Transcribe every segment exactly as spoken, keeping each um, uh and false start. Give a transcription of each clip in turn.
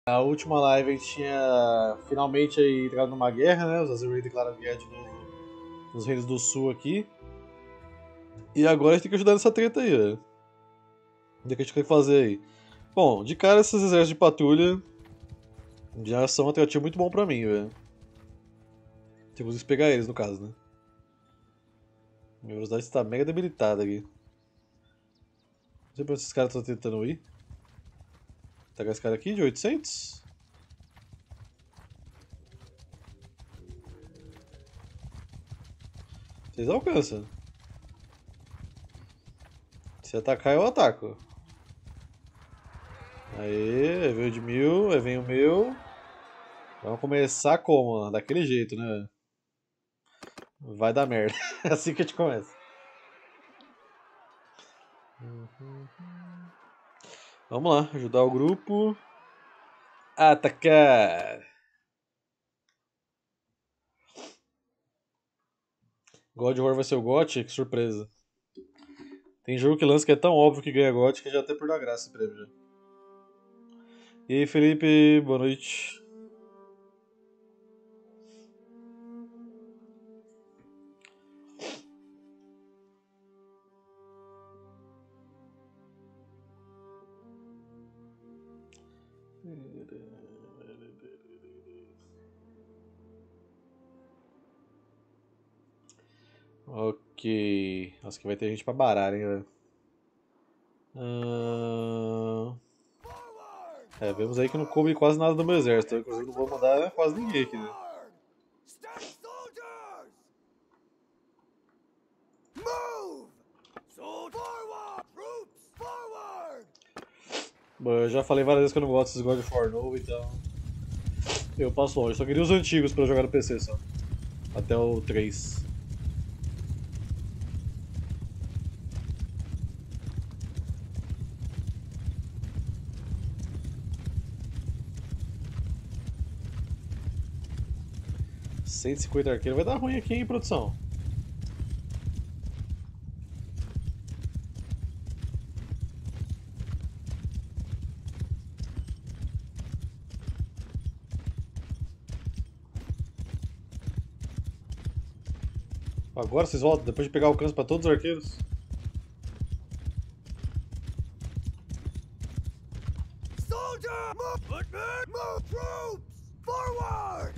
A última live a gente tinha finalmente aí entrado numa guerra, né? Os Azerei declaram guerra de novo nos Reinos do Sul aqui. E agora a gente tem que ajudar nessa treta aí, velho. O que a gente tem que fazer aí? Bom, de cara esses exércitos de patrulha já são um atrativo muito bom pra mim, velho. Temos que pegar eles, no caso, né? Minha velocidade está mega debilitada aqui. Não sei pra onde esses caras estão tentando ir. Pegar esse cara aqui de oitocentos. Vocês alcançam. Se atacar, eu ataco. Aê, veio de mil, aí vem o meu. Vamos começar como? Daquele jeito, né? Vai dar merda. É assim que a gente começa. Vamos lá, ajudar o grupo. Atacar! God of War vai ser o GOT? Que surpresa. Tem jogo que lança que é tão óbvio que ganha GOT que já até por dar graça esse prêmio já. E aí, Felipe, boa noite. Ok. Nossa, que vai ter gente pra baralho, hein, velho. Ah... É, vemos aí que não coube quase nada do meu exército. Eu, inclusive, não vou mandar quase ninguém aqui, né? Bom, eu já falei várias vezes que eu não gosto desses God of War novo, então... Eu passo longe. Só queria os antigos pra jogar no P C, só. Até o três. cento e cinquenta arqueiros vai dar ruim aqui, hein, produção? Agora vocês voltam, depois de pegar alcance pra todos os arqueiros? Soldier! Move! Footmen! Move! Troops! Forward!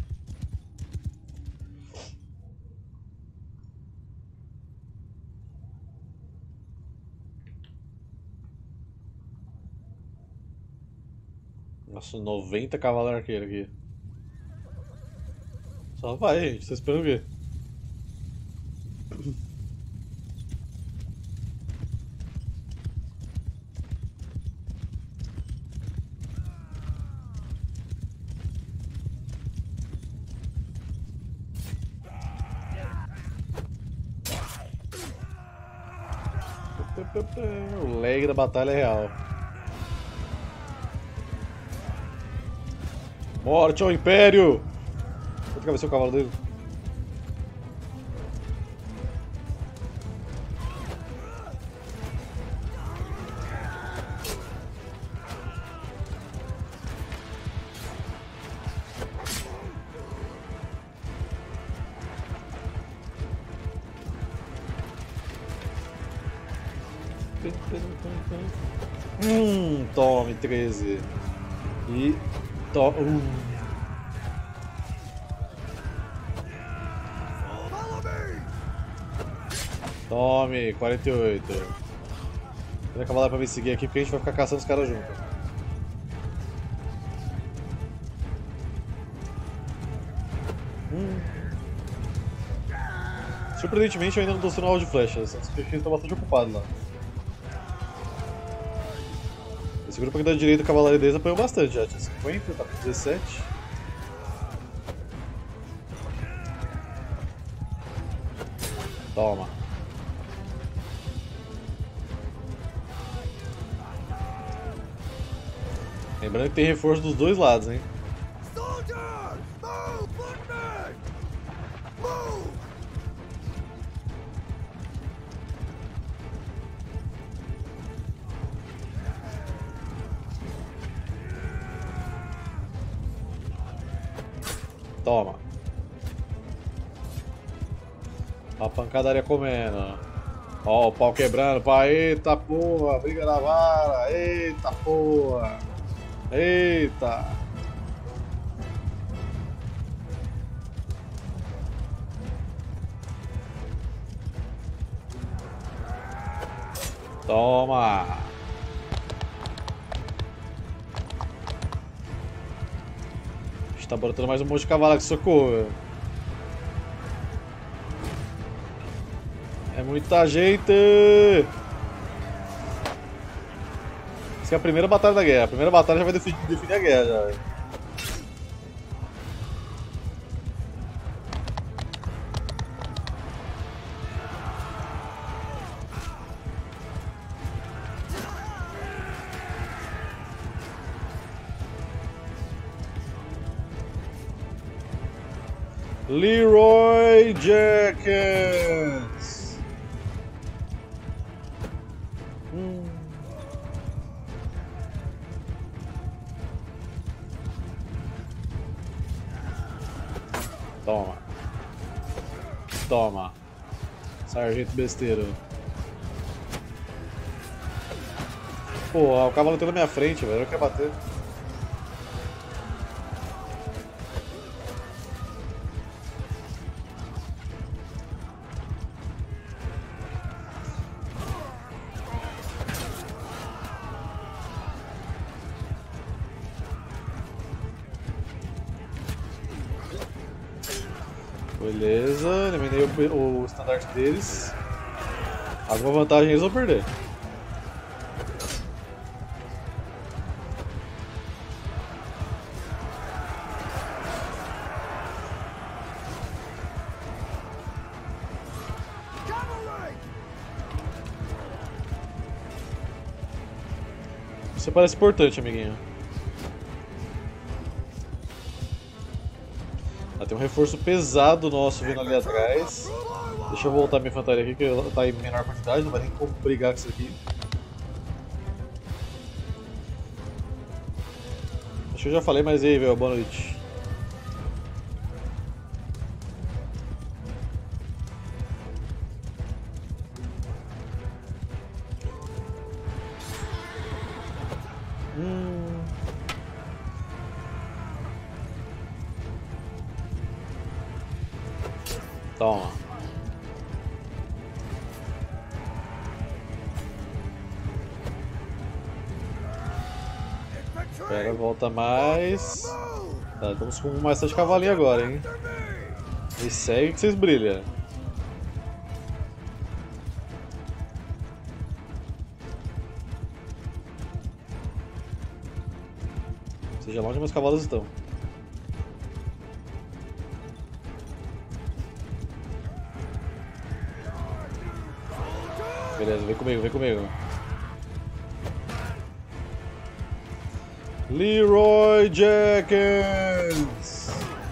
Nossa, noventa cavalos arqueiros aqui. Só vai, gente. Vocês esperam o quê? O lag da batalha é real. Morte ao Império! Vou ter que vencer o cavalo dele. Hum, tome treze. E. To uh. Tome, quarenta e oito. Vou acabar lá pra me seguir aqui porque a gente vai ficar caçando os caras juntos. Hum. Surpreendentemente eu ainda não tô sendo alvo de flechas, os perfis estão bastante ocupados lá. Esse grupo aqui da direita, Cavalaria deles, apanhou bastante já, tinha cinquenta, tá com dezessete. Toma. Lembrando que tem reforço dos dois lados, hein? Toma. A pancadaria comendo. Ó, o pau quebrando. Pá, eita porra. Briga na vara. Eita porra. Eita. Toma. Está brotando mais um monte de cavalo aqui, socorro. É muita gente. Essa é a primeira batalha da guerra. A primeira batalha já vai definir, definir a guerra já. Leroy Jenkins. Hum. Toma. Toma. Sargento besteiro. Pô, o cavalo tá na minha frente, velho. Eu quero bater. Beleza, eliminei o, o estandarte deles. Alguma vantagem eles vão perder. Você parece importante, amiguinho. Ah, tem um reforço pesado nosso vindo ali atrás. Deixa eu voltar minha infantaria aqui, que ela tá em menor quantidade, não vai nem como brigar com isso aqui. Acho que eu já falei, mas e aí, velho, boa noite. Hum. Toma. Espera, volta mais. Tá, estamos com mais sete cavalinhos agora, hein? E segue que vocês brilham. Seja lá onde meus cavalos estão. Beleza, vem comigo, vem comigo. Leroy Jenkins.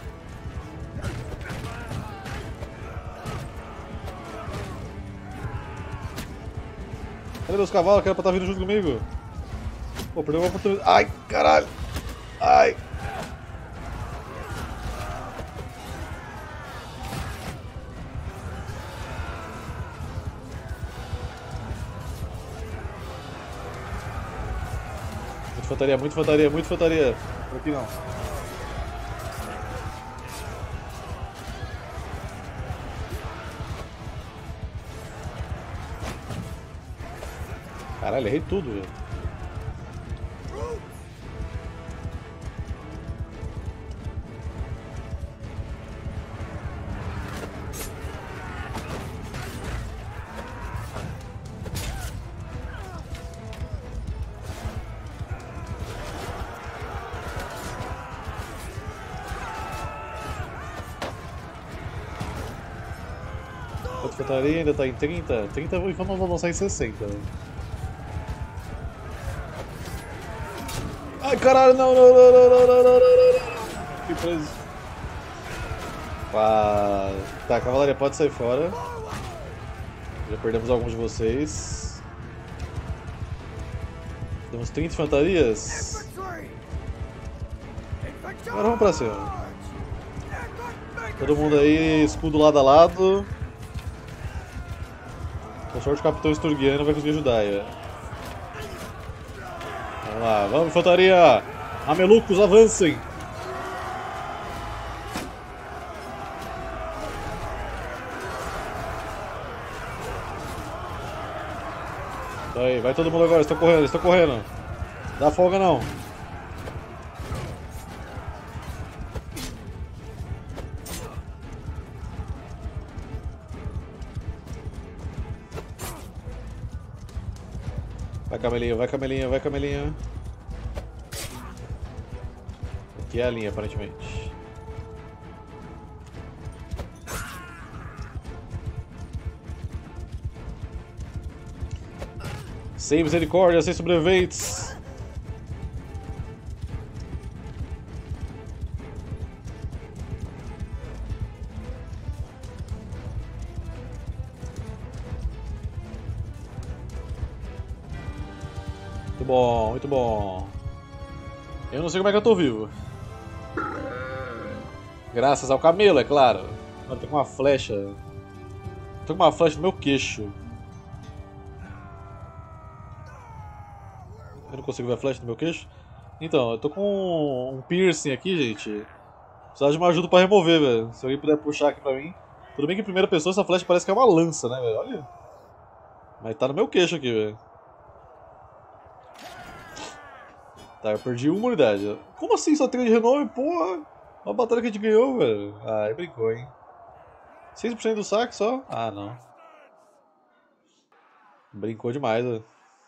Cadê meus cavalos? Que era pra estar vindo junto comigo. Pô, perdeu uma oportunidade. Ai, caralho. Ai. Muita infantaria, muita infantaria, muita infantaria. Por aqui não. Caralho, errei tudo, velho. A infantaria ainda tá em trinta. trinta e vamos avançar em sessenta. Ai, caralho, não, não, não, não, não, não, não, não. Fiquei preso. Pá. Tá, a cavalaria pode sair fora. Já perdemos alguns de vocês. Temos trinta infantarias. Agora vamos pra cima. Todo mundo aí, escudo lado a lado. Com sorte o Capitão Sturgiano vai conseguir ajudar aí. Vamos lá, vamos infantaria! Mamelucos, avancem! Aí, vai todo mundo agora, estão correndo, estão correndo. Dá folga não. Vai camelinha, vai camelinha, vai camelinha. Aqui é a linha, aparentemente. Sem misericórdia, sem sobreviventes. Muito bom, muito bom. Eu não sei como é que eu tô vivo. Graças ao camelo, é claro. Eu tô com uma flecha. Tô com uma flecha no meu queixo. Eu não consigo ver a flecha no meu queixo? Então, eu tô com um piercing aqui, gente. Precisava de uma ajuda pra remover, velho. Se alguém puder puxar aqui pra mim. Tudo bem que em primeira pessoa essa flecha parece que é uma lança, né, velho? Olha. Mas tá no meu queixo aqui, velho. Tá, eu perdi uma unidade. Como assim só tem de renome? Porra! Uma batalha que a gente ganhou, velho. Ah, aí brincou, hein. seis por cento do saque só? Ah, não. Brincou demais, velho.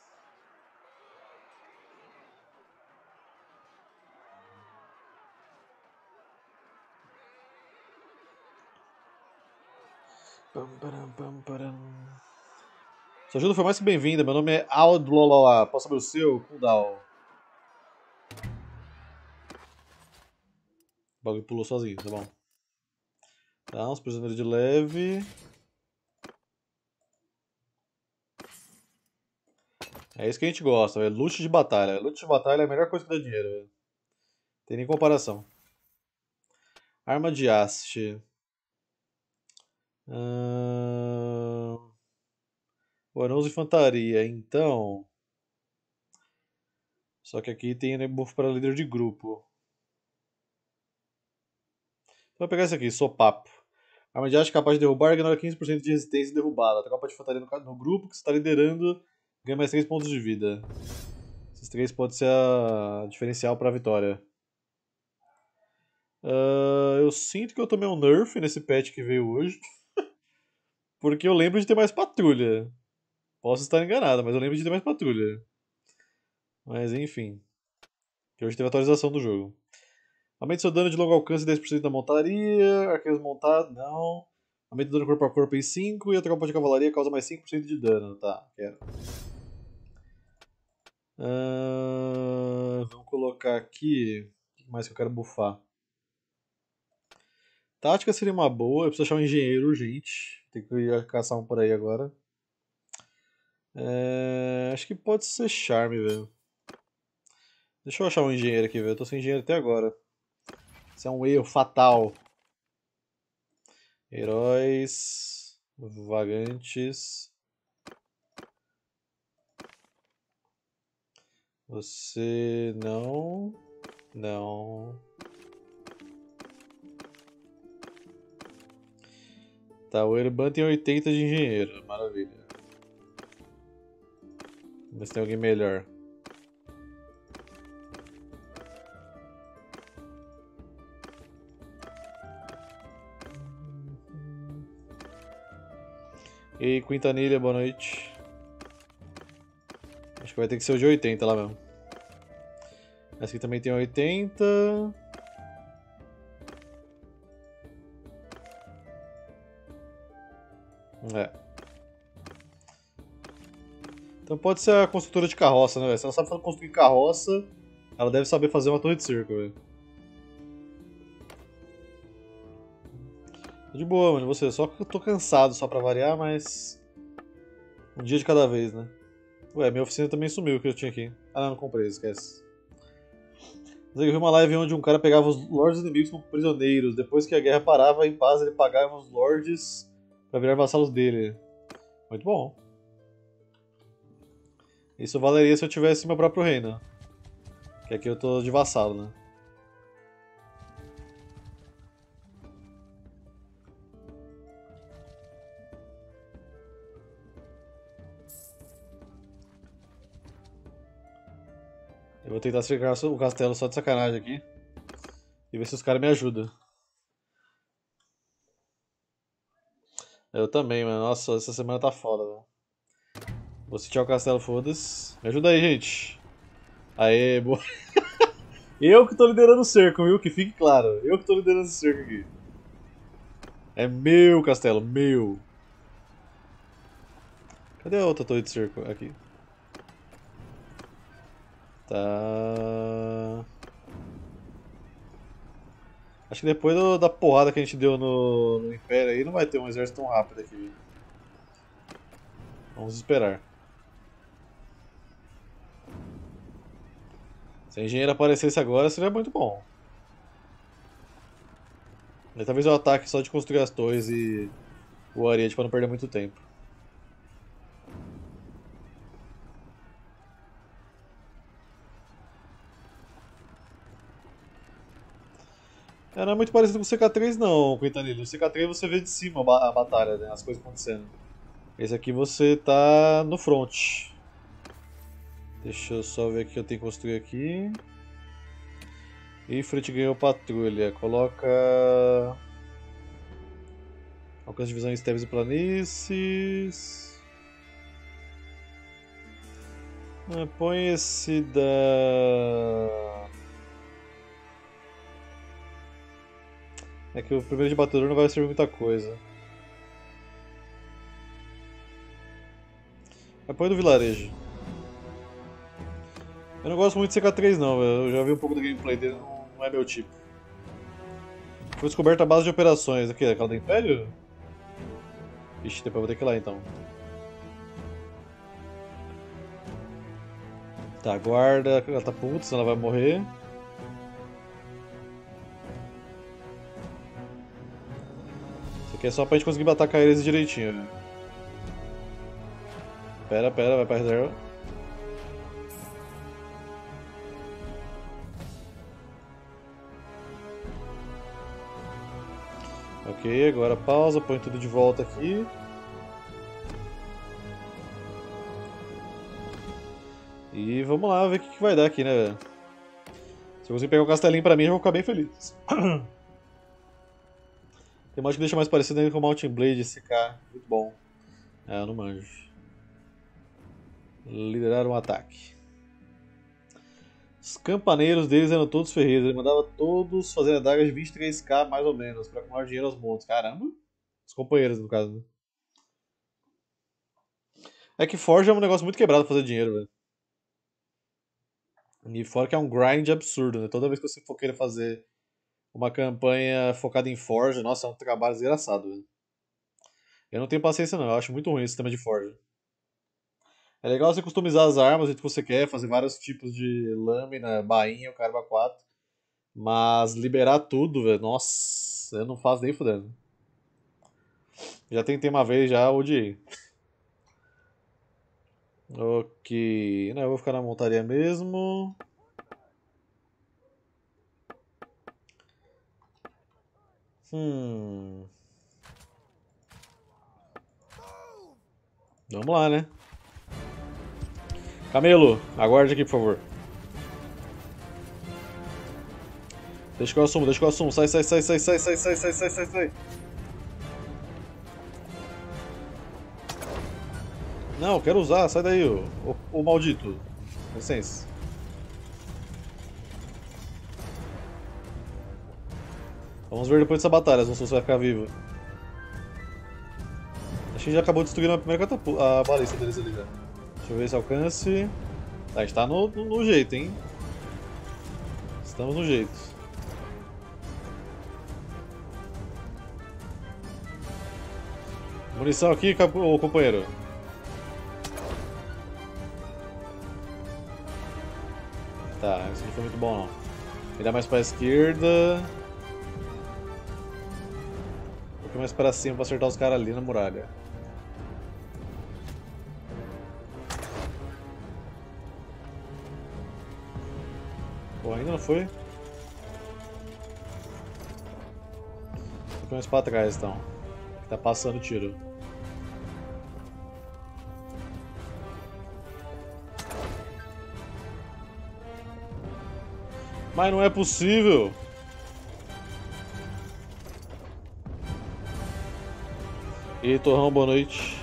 Sua ajuda foi mais que bem-vinda. Meu nome é Aldlololá. Posso saber o seu? Cooldown. O bagulho pulou sozinho, tá bom. Tá, uns prisioneiros de leve. É isso que a gente gosta, velho. Loot de batalha. Loot de batalha é a melhor coisa que dá dinheiro, velho. Tem nem comparação. Arma de haste. Hum... O anão de infantaria, então. Só que aqui tem buff para líder de grupo. Então vou pegar esse aqui, sopapo. Arma de haste capaz de derrubar, ignora quinze por cento de resistência derrubada. Ataca a de infantaria no, no grupo que você está liderando, ganha mais três pontos de vida. Esses três podem ser a diferencial para a vitória. Uh, eu sinto que eu tomei um nerf nesse patch que veio hoje. Porque eu lembro de ter mais patrulha. Posso estar enganado, mas eu lembro de ter mais patrulha. Mas enfim. Que hoje teve atualização do jogo. Aumenta seu dano de longo alcance dez por cento da montaria. Arqueiros montados, não. Aumenta o dano corpo a corpo em cinco. E a tropa de cavalaria causa mais cinco por cento de dano. Tá, quero. Uh, vamos colocar aqui. O que mais que eu quero buffar? Tática seria uma boa. Eu preciso achar um engenheiro urgente. Tem que ir caçar um por aí agora. É, acho que pode ser charme, velho. Deixa eu achar um engenheiro aqui, velho. Eu tô sem engenheiro até agora. Isso é um erro fatal. Heróis. Vagantes. Você não. Não. Tá, o Erban tem oitenta de engenheiro. Maravilha. Vamos ver se tem alguém melhor. E aí, Quintanilha, boa noite. Acho que vai ter que ser o de oitenta lá mesmo. Essa aqui também tem oitenta. É. Então pode ser a construtora de carroça, né, velho? Se ela sabe construir carroça, ela deve saber fazer uma torre de cerco, velho. De boa, mano, você. Só que eu tô cansado só pra variar, mas... Um dia de cada vez, né? Ué, minha oficina também sumiu, o que eu tinha aqui. Ah, não, não comprei, esquece. Eu vi uma live onde um cara pegava os lords inimigos como prisioneiros. Depois que a guerra parava em paz, ele pagava os lords pra virar vassalos dele. Muito bom. Isso valeria se eu tivesse meu próprio reino. Que aqui eu tô de vassalo, né? Eu vou tentar cercar o castelo só de sacanagem aqui. E ver se os caras me ajudam. Eu também, mano. Nossa, essa semana tá foda, velho. Vou sitiar o castelo, foda-se. Me ajuda aí, gente. Aê, boa. Eu que tô liderando o cerco, viu? Que fique claro. Eu que tô liderando esse cerco aqui. É meu castelo, meu. Cadê a outra torre de cerco? Aqui. Tá. Acho que depois do, da porrada que a gente deu no, no Império aí, não vai ter um exército tão rápido aqui. Vamos esperar. Se a engenheira aparecesse agora, seria muito bom. E talvez eu ataque só de construir as torres e o Ariete para não perder muito tempo. É, não é muito parecido com o C K três não, Quintanilha. No C K três você vê de cima a, ba a batalha, né? As coisas acontecendo. Esse aqui você tá no front. Deixa eu só ver o que eu tenho que construir aqui. Ifrit ganhou patrulha. Coloca... Alcance de visão em esteves e planícies. Ah, põe esse da... É que o primeiro de batedor não vai servir muita coisa. Mas põe do vilarejo. Eu não gosto muito de C K três não, eu já vi um pouco da gameplay dele, não, não é meu tipo. Foi descoberta a base de operações. Aqui, aquela do Império? Ixi, depois eu vou ter que ir lá então. Tá, guarda, ela tá puta, senão ela vai morrer. Isso aqui é só pra gente conseguir atacar eles direitinho, né? Pera, pera, vai pra reserva. Ok, agora pausa, põe tudo de volta aqui. E vamos lá ver o que, que vai dar aqui, né, velho? Se eu conseguir pegar o castelinho pra mim, eu vou ficar bem feliz. Tem mais que deixa mais parecido ainda com o Mountain Blade, esse cara. Muito bom. É, eu não manjo. Liderar um ataque. Os campaneiros deles eram todos ferreiros. Ele mandava todos fazer adagas de vinte e três K mais ou menos, pra acumular dinheiro aos montes. Caramba! Os companheiros, no caso, né? É que Forge é um negócio muito quebrado pra fazer dinheiro, velho. E fora que é um grind absurdo, né? Toda vez que você for querer fazer uma campanha focada em Forge, nossa, é um trabalho desgraçado, velho. Eu não tenho paciência não, eu acho muito ruim esse sistema de Forge. É legal você customizar as armas do jeito que você quer, fazer vários tipos de lâmina, bainha, o caramba quatro. Mas liberar tudo, velho, nossa, eu não faço nem fudendo. Já tentei uma vez, já odiei. Ok, não, eu vou ficar na montaria mesmo. Hum. Vamos lá, né? Camelo, aguarde aqui, por favor. Deixa que eu assumo, deixa que eu assumo. Sai, sai, sai, sai, sai, sai, sai, sai, sai, sai, sai. Não, quero usar, sai daí, ô, ô, ô maldito. Com licença. Vamos ver depois dessa batalha, se você vai ficar vivo. Acho que já acabou destruindo a primeira catapulta, a balista deles ali já. Deixa eu ver esse alcance. Tá, a gente tá no, no, no jeito, hein? Estamos no jeito. Munição aqui, ô companheiro. Tá, isso não foi muito bom não. Me dá mais pra esquerda. Um pouquinho mais pra cima pra acertar os caras ali na muralha. Pô, ainda não foi? Um pouquinho mais pra trás então. Tá passando tiro. Mas não é possível! E aí, Torrão, boa noite.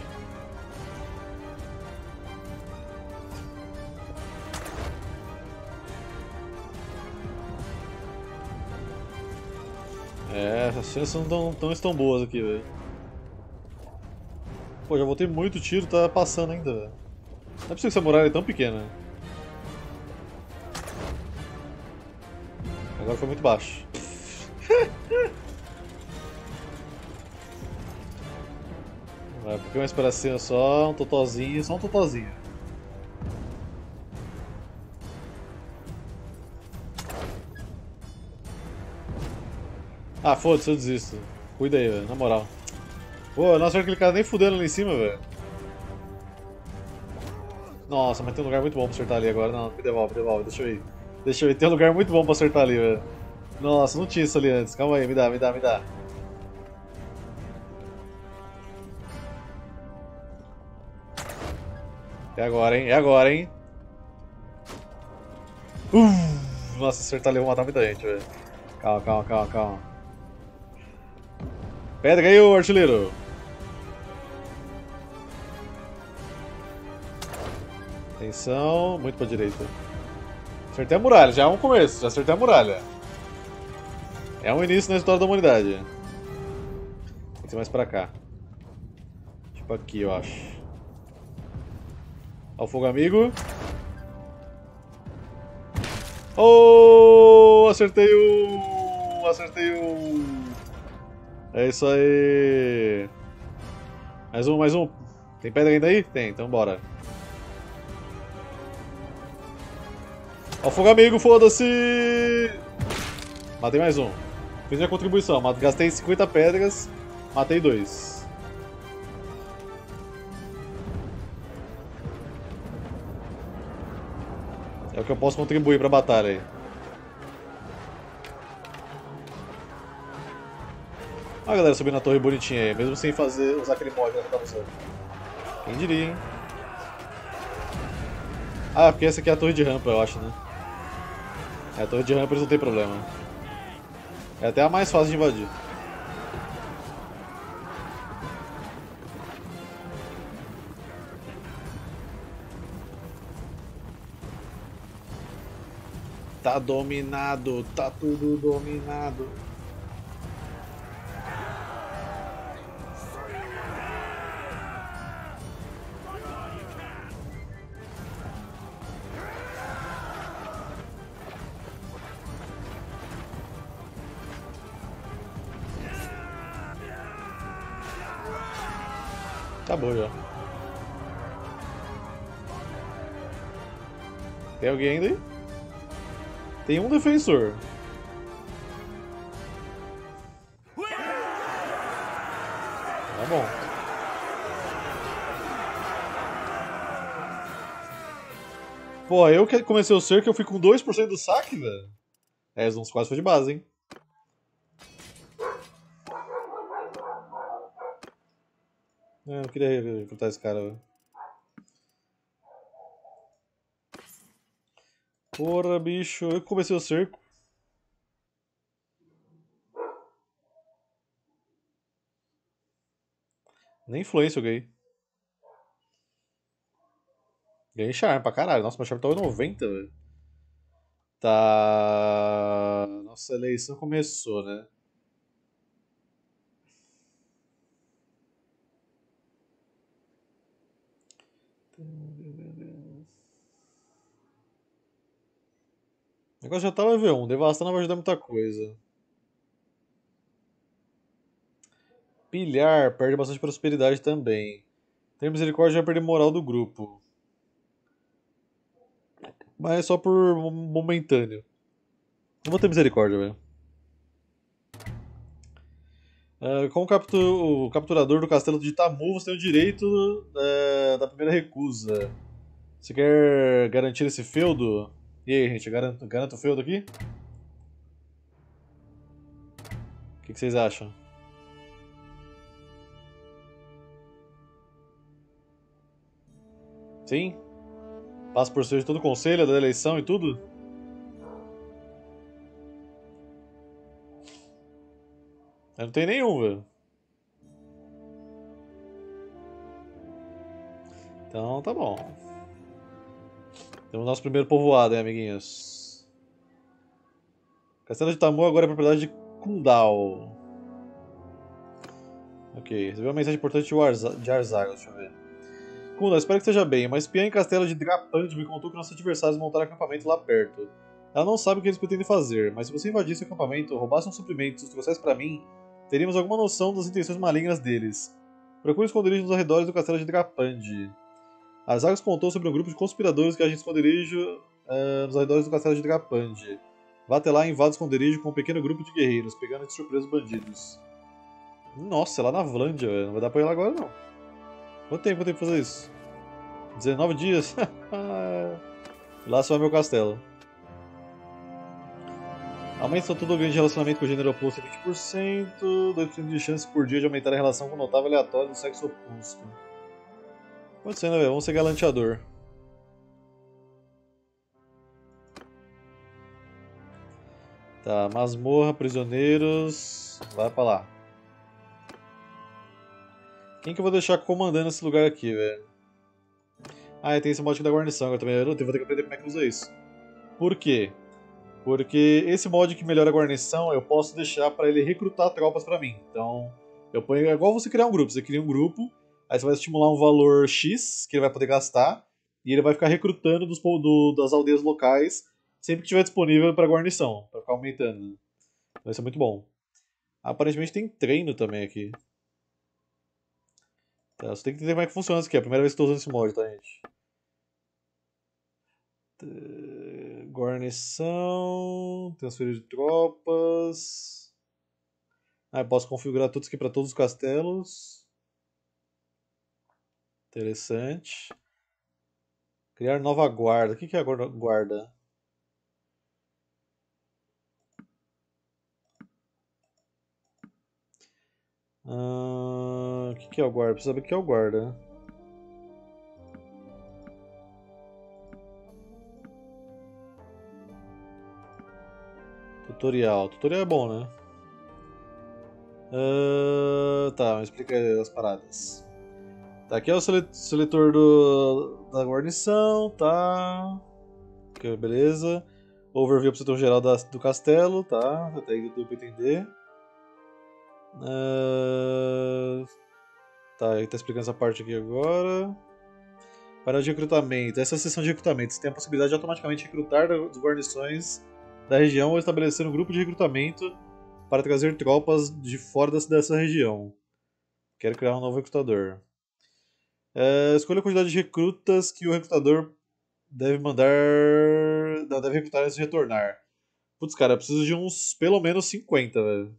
É, essas chances não tão, tão estão boas aqui, velho. Pô, já voltei muito tiro, tá passando ainda, velho. Não é possível que essa muralha é tão pequena. Agora foi muito baixo. Vai um pouquinho mais pra cima só, um totozinho, só um totozinho. Ah, foda-se, eu desisto. Cuida aí, velho, na moral. Pô, não acerto aquele cara nem fudendo ali em cima, velho. Nossa, mas tem um lugar muito bom pra acertar ali agora. Não, me devolve, me devolve, deixa eu ir. Deixa eu ir, tem um lugar muito bom pra acertar ali, velho. Nossa, não tinha isso ali antes. Calma aí, me dá, me dá, me dá. É agora, hein? É agora, hein? Uh, nossa, acertar ali eu vou matar muita gente, velho. Calma, calma, calma, calma. Pedra aí, ô artilheiro. Atenção, muito pra direita. Acertei a muralha, já é um começo, já acertei a muralha. É um início na história da humanidade. Tem que ser mais pra cá. Tipo aqui, eu acho. Ó o fogo amigo. Oh, acertei o... Acertei o... É isso aí. Mais um, mais um. Tem pedra ainda aí? Tem, então bora. Ó o fogo amigo, foda-se! Matei mais um. Fiz minha contribuição, gastei cinquenta pedras, matei dois. É o que eu posso contribuir pra batalha aí. Olha a galera subindo na torre bonitinha aí, mesmo sem fazer, usar aquele mod que tava usando. Quem diria, hein? Ah, porque essa aqui é a torre de rampa, eu acho, né? É, a torre de rampa eles não tem problema. É até a mais fácil de invadir. Tá dominado, tá tudo dominado. Acabou já. Tem alguém ainda aí? Tem um defensor. Tá bom. Pô, eu que comecei o cerco, eu fui com dois por cento do saque, velho. É, os uns quase foi de base, hein. É, eu não queria recrutar esse cara, velho. Porra, bicho, eu que comecei o cerco. Nem influência eu ganhei. Ganhei charme pra caralho. Nossa, meu charme tava noventa, velho. Tá. Nossa, a eleição começou, né? O negócio já tá level um, devastar não vai ajudar muita coisa. Pilhar, perde bastante prosperidade também. Ter misericórdia vai perder moral do grupo. Mas é só por momentâneo. Não vou ter misericórdia, velho. Uh, como captu o capturador do castelo de Tamu, você tem o direito uh, da primeira recusa. Você quer garantir esse feudo? E aí, gente, garanto, garanto o feudo aqui? O que, que vocês acham? Sim? Passa por cima de todo o conselho, da eleição e tudo? Eu não tenho nenhum, velho. Então tá bom. Temos nosso primeiro povoado, hein, amiguinhos. Castelo de Tamu agora é propriedade de Kundal. Ok, recebeu uma mensagem importante de Arzaga, deixa eu ver. Kundal, espero que esteja bem. Uma espiã em Castelo de Drapand me contou que nossos adversários montaram acampamento lá perto. Ela não sabe o que eles pretendem fazer, mas se você invadisse o acampamento, roubasse uns suprimentos e os trouxesse para mim, teríamos alguma noção das intenções malignas deles. Procure esconderijo nos arredores do Castelo de Drapand. Arzagas contou sobre um grupo de conspiradores que agem esconderijo uh, nos arredores do Castelo de Drapand. Vá até lá e invada o esconderijo com um pequeno grupo de guerreiros, pegando de surpresa os bandidos. Nossa, é lá na Vlándia, velho. Não vai dar pra ir lá agora, não. Quanto tempo eu tenho pra fazer isso? dezenove dias? Lá só é meu castelo. Aumenta todo o ganho de relacionamento com o gênero oposto em vinte por cento. dois por cento de chance por dia de aumentar a relação com o notável aleatório do sexo oposto. Pode ser, né, velho? Vamos ser galanteador. Tá, masmorra, prisioneiros. Vai pra lá. Quem que eu vou deixar comandando esse lugar aqui, velho? Ah, e tem esse mod aqui da guarnição agora também. Eu vou ter que aprender como é que usa isso. Por quê? Porque esse mod que melhora a guarnição, eu posso deixar pra ele recrutar tropas pra mim. Então, eu ponho. É igual você criar um grupo. Você cria um grupo, aí você vai estimular um valor X que ele vai poder gastar, e ele vai ficar recrutando dos, do, das aldeias locais sempre que estiver disponível pra guarnição, pra ficar aumentando. Então, isso é muito bom. Aparentemente tem treino também aqui. Tá, você tem que entender como é que funciona isso aqui. É a primeira vez que estou usando esse mod, tá, gente? Guarnição, transferir de tropas. Ah, eu posso configurar tudo aqui para todos os castelos. Interessante. Criar nova guarda. O que é a guarda? Ah, o que é o guarda? Preciso saber o que é o guarda. Tutorial. Tutorial é bom, né? Uh, tá, me explica as paradas. Tá, aqui é o seletor do, da guarnição, tá? Okay, beleza. Overview pro setor geral da, do castelo, tá? Até aí deu pra entender. Uh, tá, ele tá explicando essa parte aqui agora. Para de recrutamento. Essa é a seção de recrutamento. Você tem a possibilidade de automaticamente recrutar as guarnições da região ou estabelecer um grupo de recrutamento para trazer tropas de fora dessa região. Quero criar um novo recrutador. É, escolha a quantidade de recrutas que o recrutador deve mandar. Não, deve recrutar antes de retornar. Putz, cara, eu preciso de uns pelo menos cinquenta, velho.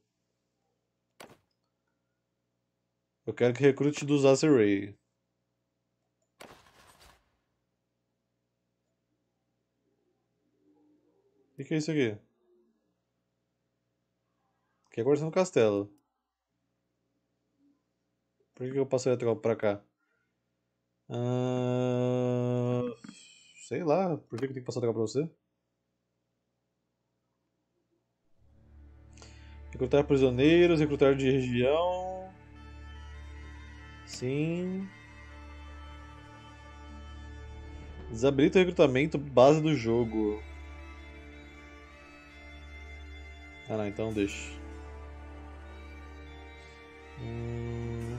Eu quero que recrute dos Azeray. O que, que é isso aqui? Aqui é guarnição no castelo. Por que, que eu passei a tropa pra cá? Uh... Sei lá, por que, que eu tenho que passar a tropa pra você? Recrutar prisioneiros, recrutar de região. Sim. Desabilita o recrutamento base do jogo. Ah não, então deixa. Hum...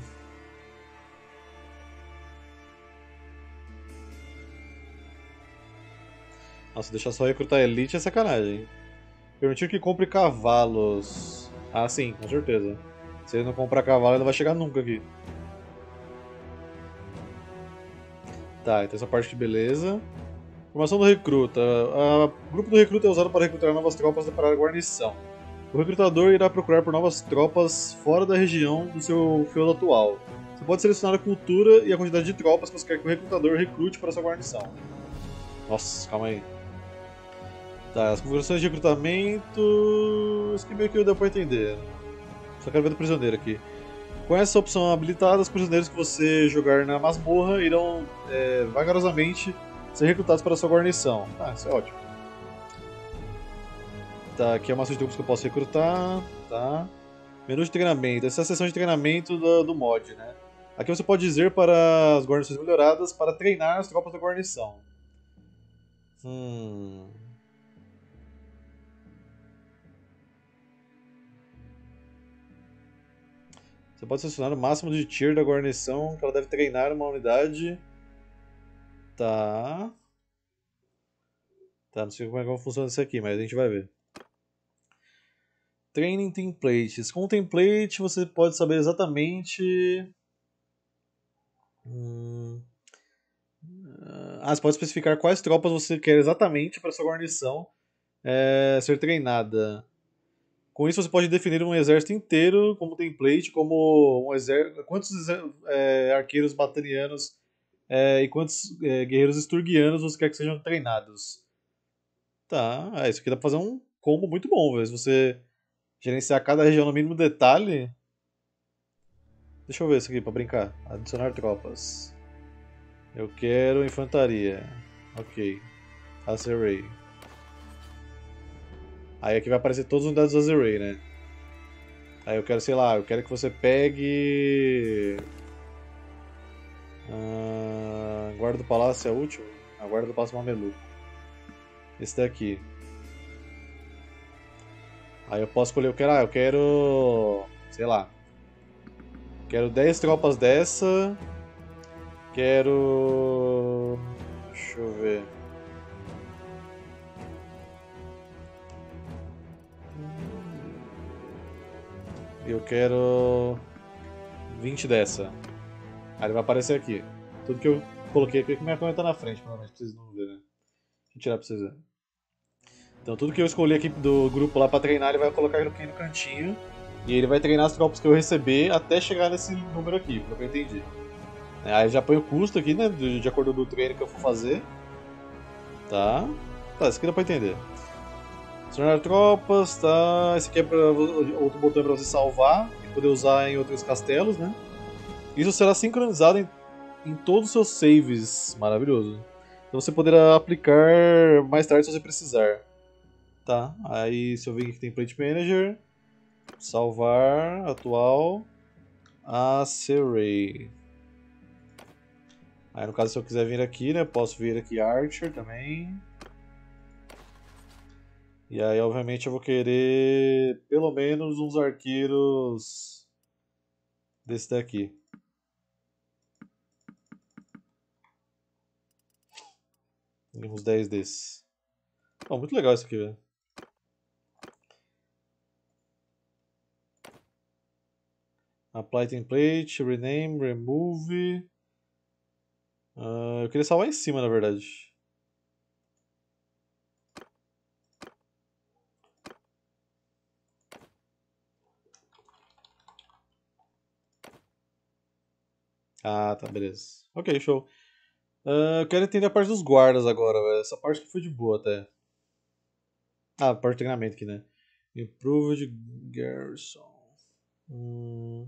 Nossa, deixar só recrutar elite é sacanagem. Permitir que compre cavalos. Ah, sim, com certeza. Se ele não comprar cavalo, ele não vai chegar nunca aqui. Tá, então essa parte aqui, beleza. Formação do recruta. O grupo do recruta é usado para recrutar novas tropas para a guarnição. O recrutador irá procurar por novas tropas fora da região do seu feudo atual. Você pode selecionar a cultura e a quantidade de tropas que você quer que o recrutador recrute para sua guarnição. Nossa, calma aí. Tá, as configurações de recrutamento... Isso que meio que deu pra entender. Só quero ver do prisioneiro aqui. Com essa opção habilitada, os prisioneiros que você jogar na masmorra irão é, vagarosamente ser recrutados para a sua guarnição. Ah, isso é ótimo. Tá, aqui é uma lista de grupos que eu posso recrutar. Tá. Menu de treinamento. Essa é a seção de treinamento do, do mod, né? Aqui você pode dizer para as guarnições melhoradas para treinar as tropas da guarnição. Hum... Você pode selecionar o máximo de tier da guarnição que ela deve treinar uma unidade. Tá. Tá, não sei como é que funciona isso aqui, mas a gente vai ver. Training templates. Com o template você pode saber exatamente... Hum... Ah, você pode especificar quais tropas você quer exatamente para sua guarnição é, ser treinada. Com isso você pode definir um exército inteiro como template, como um exército, quantos é, arqueiros batanianos é, e quantos é, guerreiros esturguianos você quer que sejam treinados. Tá, é, isso aqui dá pra fazer um combo muito bom, velho. Se você gerenciar cada região no mínimo detalhe. Deixa eu ver isso aqui pra brincar. Adicionar tropas. Eu quero infantaria. Ok. Azerray. Aí aqui vai aparecer todas as unidades do Azerray, né? Aí eu quero, sei lá, eu quero que você pegue... Ah, Guarda do Palácio é útil? A Guarda do Palácio Mameluco. Esse daqui. Aí eu posso escolher, eu quero, ah, eu quero... Sei lá. Quero dez tropas dessa. Quero... Deixa eu ver... Eu quero vinte dessa. Aí ele vai aparecer aqui. Tudo que eu coloquei aqui, que minha câmera tá na frente, provavelmente, pra vocês não verem, né? Deixa eu tirar pra vocês verem. Então tudo que eu escolhi aqui do grupo lá pra treinar, ele vai colocar aqui no cantinho. E ele vai treinar as tropas que eu receber até chegar nesse número aqui, pelo que eu entendi. Aí já põe o custo aqui, né? De, de acordo com o treino que eu for fazer. Tá? Tá, isso aqui dá pra entender. Tornar tropas, tá? Esse aqui é pra, outro botão é pra você salvar e poder usar em outros castelos, né? Isso será sincronizado em, em todos os seus saves. Maravilhoso. Então você poderá aplicar mais tarde se você precisar. Tá, aí se eu vir aqui tem Plate Manager, salvar, atual, Azerray. Aí no caso se eu quiser vir aqui, né, posso vir aqui Archer também. E aí, obviamente, eu vou querer pelo menos uns arqueiros desse daqui. Uns dez desses. Oh, muito legal isso aqui, velho. Apply template, rename, remove. Uh, eu queria salvar em cima, na verdade. Ah, tá, beleza. Ok, show. Uh, eu quero entender a parte dos guardas agora, velho. Essa parte que foi de boa até. Ah, a parte de treinamento aqui, né? Improved Garrison. Hum...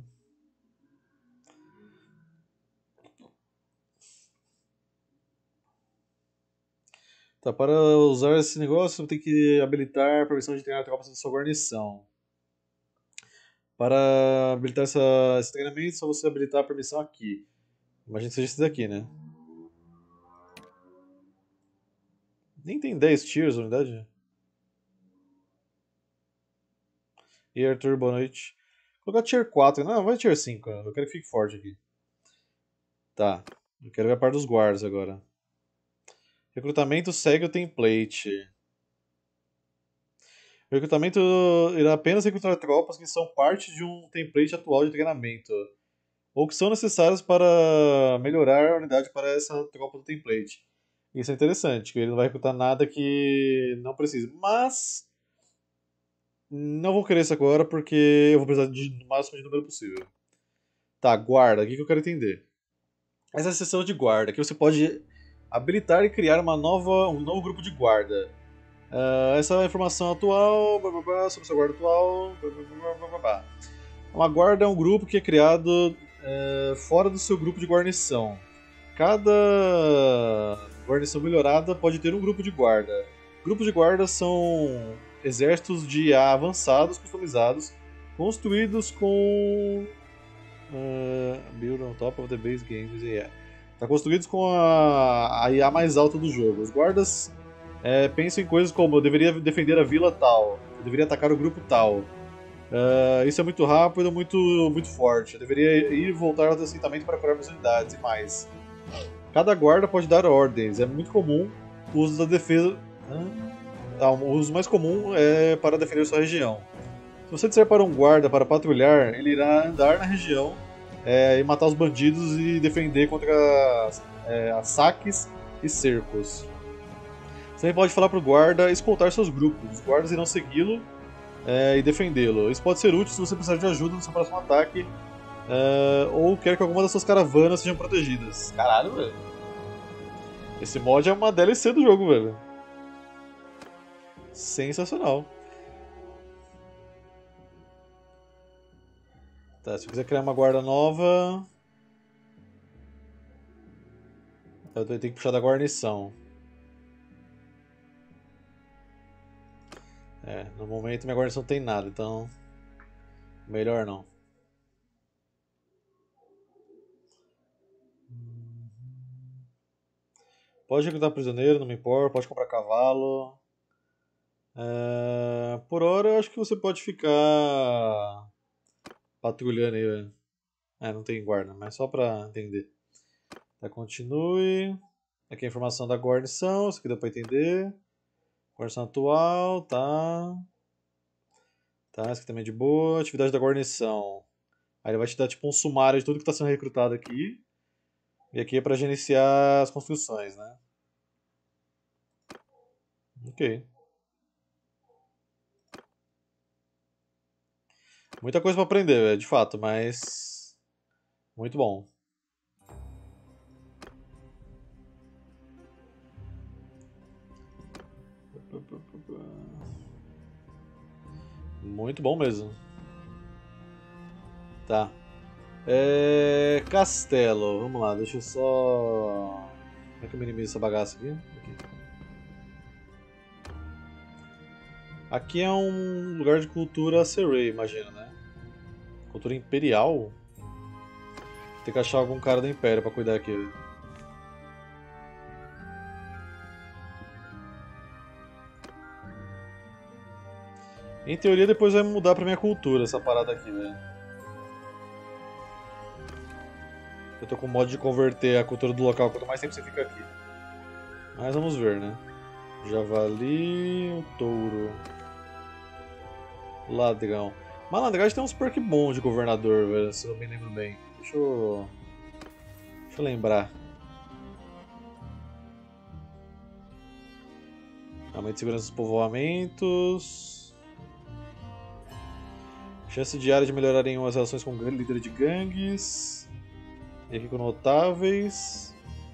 Tá, para usar esse negócio, você tem que habilitar a permissão de treinar tropas da sua guarnição. Para habilitar essa, esse treinamento, é só você habilitar a permissão aqui. Imagina que seja esse daqui, né? Nem tem dez tiers a unidade. E Arthur, boa noite. Vou colocar tier quatro. Não, vai tier cinco. Eu quero que fique forte aqui. Tá. Eu quero ver a parte dos guardas agora. Recrutamento segue o template. O recrutamento irá apenas recrutar tropas que são parte de um template atual de treinamento, ou que são necessárias para melhorar a unidade para essa tropa do template. Isso é interessante, que ele não vai recrutar nada que não precise. Mas não vou querer isso agora porque eu vou precisar de no máximo de número possível. Tá, guarda, o que que eu quero entender? Essa é a seção de guarda, que você pode habilitar e criar uma nova, um novo grupo de guarda. Uh, essa é a informação atual, blá, blá, blá, sobre seu guarda atual. Blá, blá, blá, blá, blá. Uma guarda é um grupo que é criado uh, fora do seu grupo de guarnição. Cada guarnição melhorada pode ter um grupo de guarda. Grupos de guarda são exércitos de I A avançados, customizados, construídos com Uh, build on top of the base games, yeah. Tá construídos com a, a I A mais alta do jogo. Os guardas é, pensam em coisas como: eu deveria defender a vila tal, eu deveria atacar o grupo tal. Uh, isso é muito rápido, muito, muito forte. Eu deveria ir e voltar ao assentamento para curar minhas unidades e mais. Cada guarda pode dar ordens. É muito comum o uso da defesa. Ah, o uso mais comum é para defender sua região. Se você disser para um guarda para patrulhar, ele irá andar na região é, e matar os bandidos e defender contra é, saques e cercos. Você também pode falar para o guarda escoltar seus grupos. Os guardas irão segui-lo é, e defendê-lo. Isso pode ser útil se você precisar de ajuda no seu próximo ataque é, ou quer que alguma das suas caravanas sejam protegidas. Caralho, velho. Esse mod é uma D L C do jogo, velho. Sensacional. Tá, se eu quiser criar uma guarda nova, eu tenho que puxar da guarnição. É, no momento minha guarnição não tem nada, então melhor não. Pode recrutar prisioneiro, não me importa, pode comprar cavalo. É, por hora eu acho que você pode ficar patrulhando aí, velho. É, não tem guarda, mas só pra entender. Tá, continue. Aqui a informação da guarnição, isso aqui dá pra entender. Guarnição atual, tá. Tá, isso aqui também é de boa. Atividade da guarnição. Aí ele vai te dar tipo um sumário de tudo que tá sendo recrutado aqui. E aqui é pra gerenciar as construções, né? Ok. Muita coisa pra aprender, de fato, mas muito bom. Muito bom mesmo. Tá. É... Castelo. Vamos lá, deixa eu só... Como é que eu minimizo essa bagaça aqui? Aqui. Aqui é um lugar de cultura Serray, imagino, né? Cultura imperial? Tem que achar algum cara do Império pra cuidar aqui. Em teoria depois vai mudar pra minha cultura essa parada aqui, velho. Eu tô com o modo de converter a cultura do local quanto mais tempo você fica aqui. Mas vamos ver, né? Javali, o touro. Ladrão. Malandragem tem uns perk bons de governador, velho, se eu me lembro bem. Deixa eu... Deixa eu lembrar. Aumento de segurança dos povoamentos. Chance diária de melhorarem as relações com líder de gangues. E aqui com notáveis.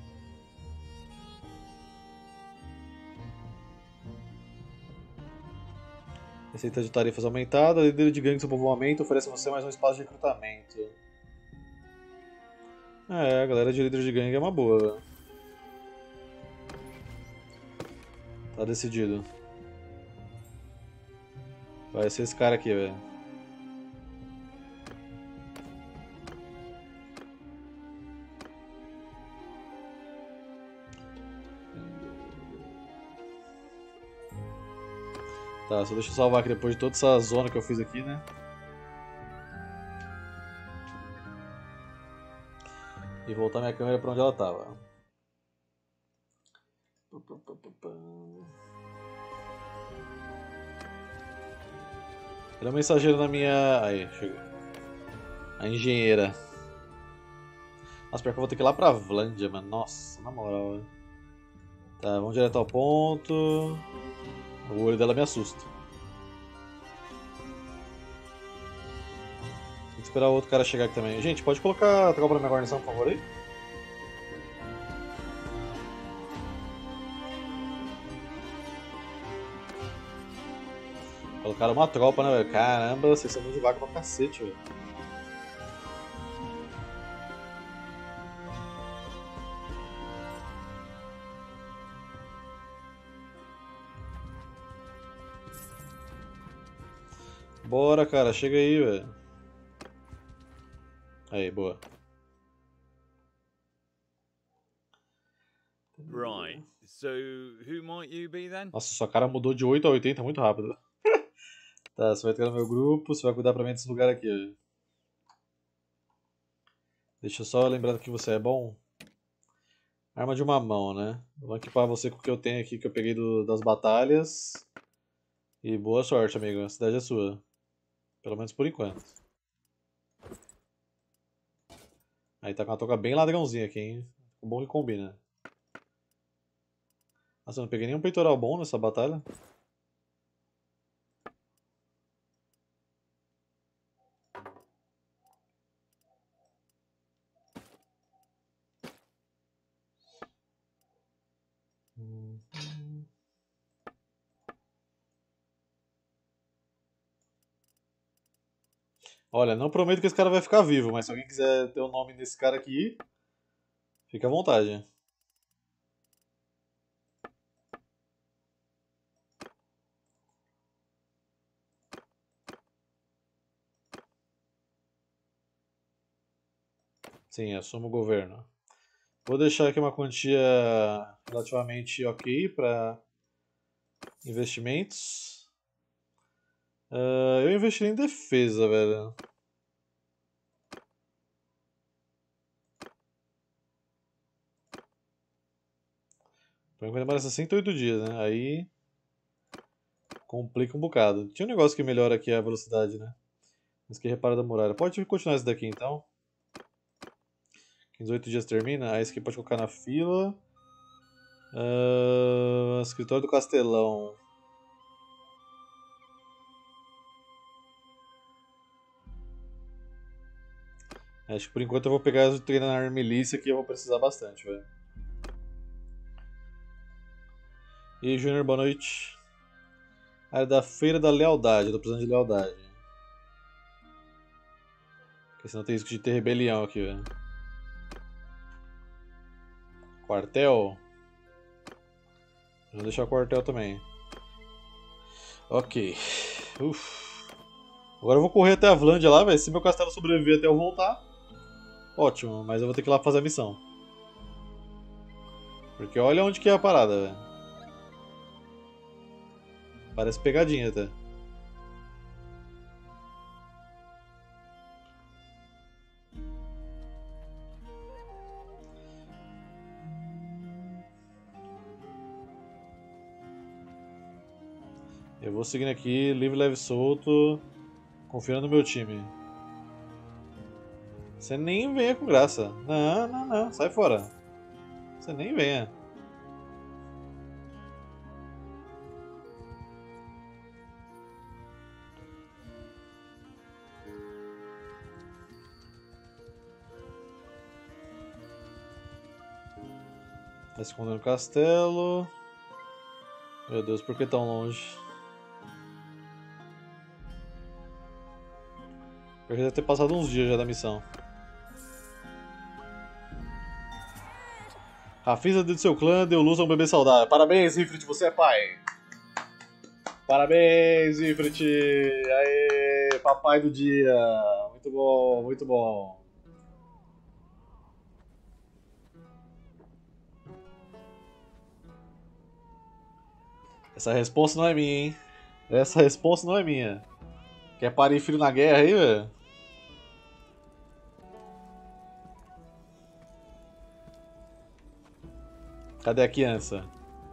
Receita de tarifas aumentada. Líder de gangues do povoamento oferece a você mais um espaço de recrutamento. É, a galera de líder de gangue é uma boa. Tá decidido. Vai ser esse cara aqui, velho. Tá, só deixa eu salvar aqui depois de toda essa zona que eu fiz aqui, né? E voltar minha câmera pra onde ela tava. Ele é um mensageiro na minha... Aí, chegou. A engenheira. Nossa, pior que eu vou ter que ir lá pra Vlándia, mano. Nossa, na moral, velho. Tá, vamos direto ao ponto. O olho dela me assusta. Tem que esperar o outro cara chegar aqui também. Gente, pode colocar a tropa na minha guarnição, por favor, aí? Colocaram uma tropa, né, velho? Caramba, vocês são muito de vaca pra cacete, velho. Bora, cara, chega aí, velho. Aí, boa. Right. So, who might you be then? Nossa, sua cara mudou de oito a oitenta muito rápido. Tá, você vai entrar no meu grupo, você vai cuidar pra mim desse lugar aqui, ó. Deixa eu só lembrando que você é bom. Arma de uma mão, né? Vou equipar você com o que eu tenho aqui, que eu peguei do, das batalhas. E boa sorte, amigo. A cidade é sua. Pelo menos por enquanto. Aí tá com uma toca bem ladrãozinha aqui, hein? Bom que combina. Nossa, eu não peguei nenhum peitoral bom nessa batalha. Olha, não prometo que esse cara vai ficar vivo, mas se alguém quiser ter o nome desse cara aqui, fica à vontade. Sim, assumo o governo. Vou deixar aqui uma quantia relativamente ok para investimentos. Uh, eu investi em defesa, velho. Por enquanto demora sessenta e oito dias, né? Aí complica um bocado. Tinha um negócio que melhora aqui a velocidade, né? Mas que repara da muralha. Pode continuar esse daqui então. quinze, oito dias termina. Aí esse aqui pode colocar na fila. Uh, escritório do Castelão. Acho que por enquanto eu vou pegar e treinar na milícia que eu vou precisar bastante, velho. E aí, Júnior, boa noite. Área da Feira da Lealdade, eu tô precisando de lealdade. Porque senão tem risco de ter rebelião aqui, velho. Quartel. Vou deixar o quartel também. Ok. Uf. Agora eu vou correr até a Vlándia lá, velho. Se meu castelo sobreviver até eu voltar, ótimo. Mas eu vou ter que ir lá fazer a missão. Porque olha onde que é a parada, velho. Parece pegadinha até. Eu vou seguindo aqui, livre, leve, solto, confiando no meu time. Você nem venha com graça. Não, não, não, sai fora. Você nem venha. Tá se escondendo no castelo. Meu Deus, por que tão longe? Eu já deve ter passado uns dias já da missão. Rafisa do seu clã deu luz a um bebê saudável. Parabéns, Ifrit, você é pai. Parabéns, Ifrit. Aê, papai do dia. Muito bom, muito bom. Essa resposta não é minha, hein? Essa resposta não é minha. Quer parir filho na guerra aí, velho? Cadê a criança?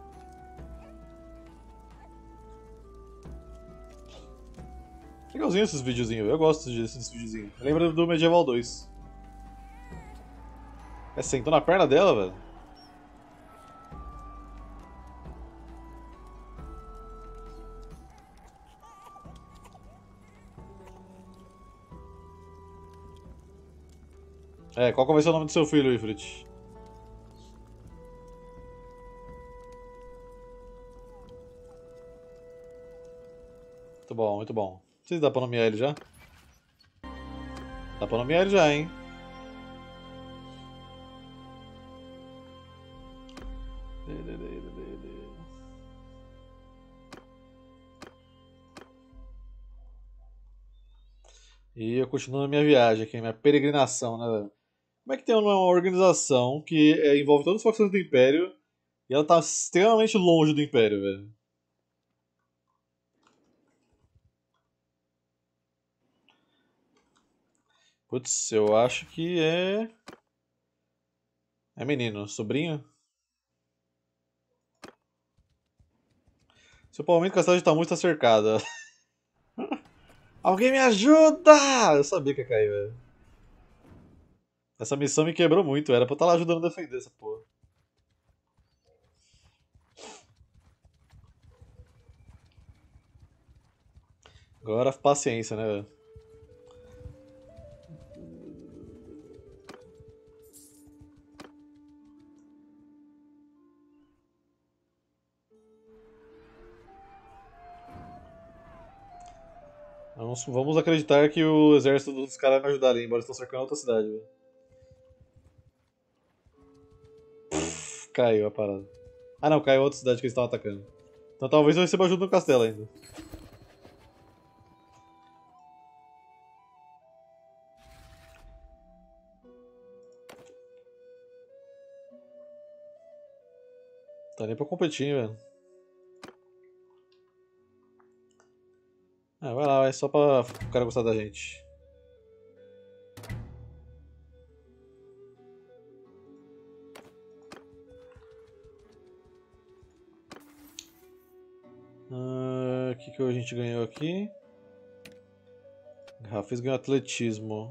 Legalzinho esses videozinhos, eu gosto desses videozinhos. Lembra do Medieval dois. É, sentou na perna dela, velho. É, qual que vai ser o nome do seu filho, Ifrit? Muito bom, muito bom. Não sei se dá pra nomear ele já. Dá pra nomear ele já, hein? E eu continuo na minha viagem aqui, minha peregrinação, né, velho? Como é que tem uma organização que é, envolve todas as facções do Império e ela tá extremamente longe do Império, velho? Putz, eu acho que é. É menino, sobrinho? Seu Palmito Castelo de Tamu está cercado. Alguém me ajuda! Eu sabia que ia cair, velho. Essa missão me quebrou muito, era pra eu estar lá ajudando a defender essa porra. Agora, paciência, né, velho? Vamos, vamos acreditar que o exército dos caras vai me ajudar ali, embora estão cercando outra cidade, velho. Caiu a parada. Ah não, caiu outra cidade que eles estavam atacando. Então talvez eu receba ajuda no castelo ainda. Tá nem pra competir, velho. Ah, vai lá, vai só pra o cara gostar da gente. O ah, que, que a gente ganhou aqui? Rafis ganhou atletismo.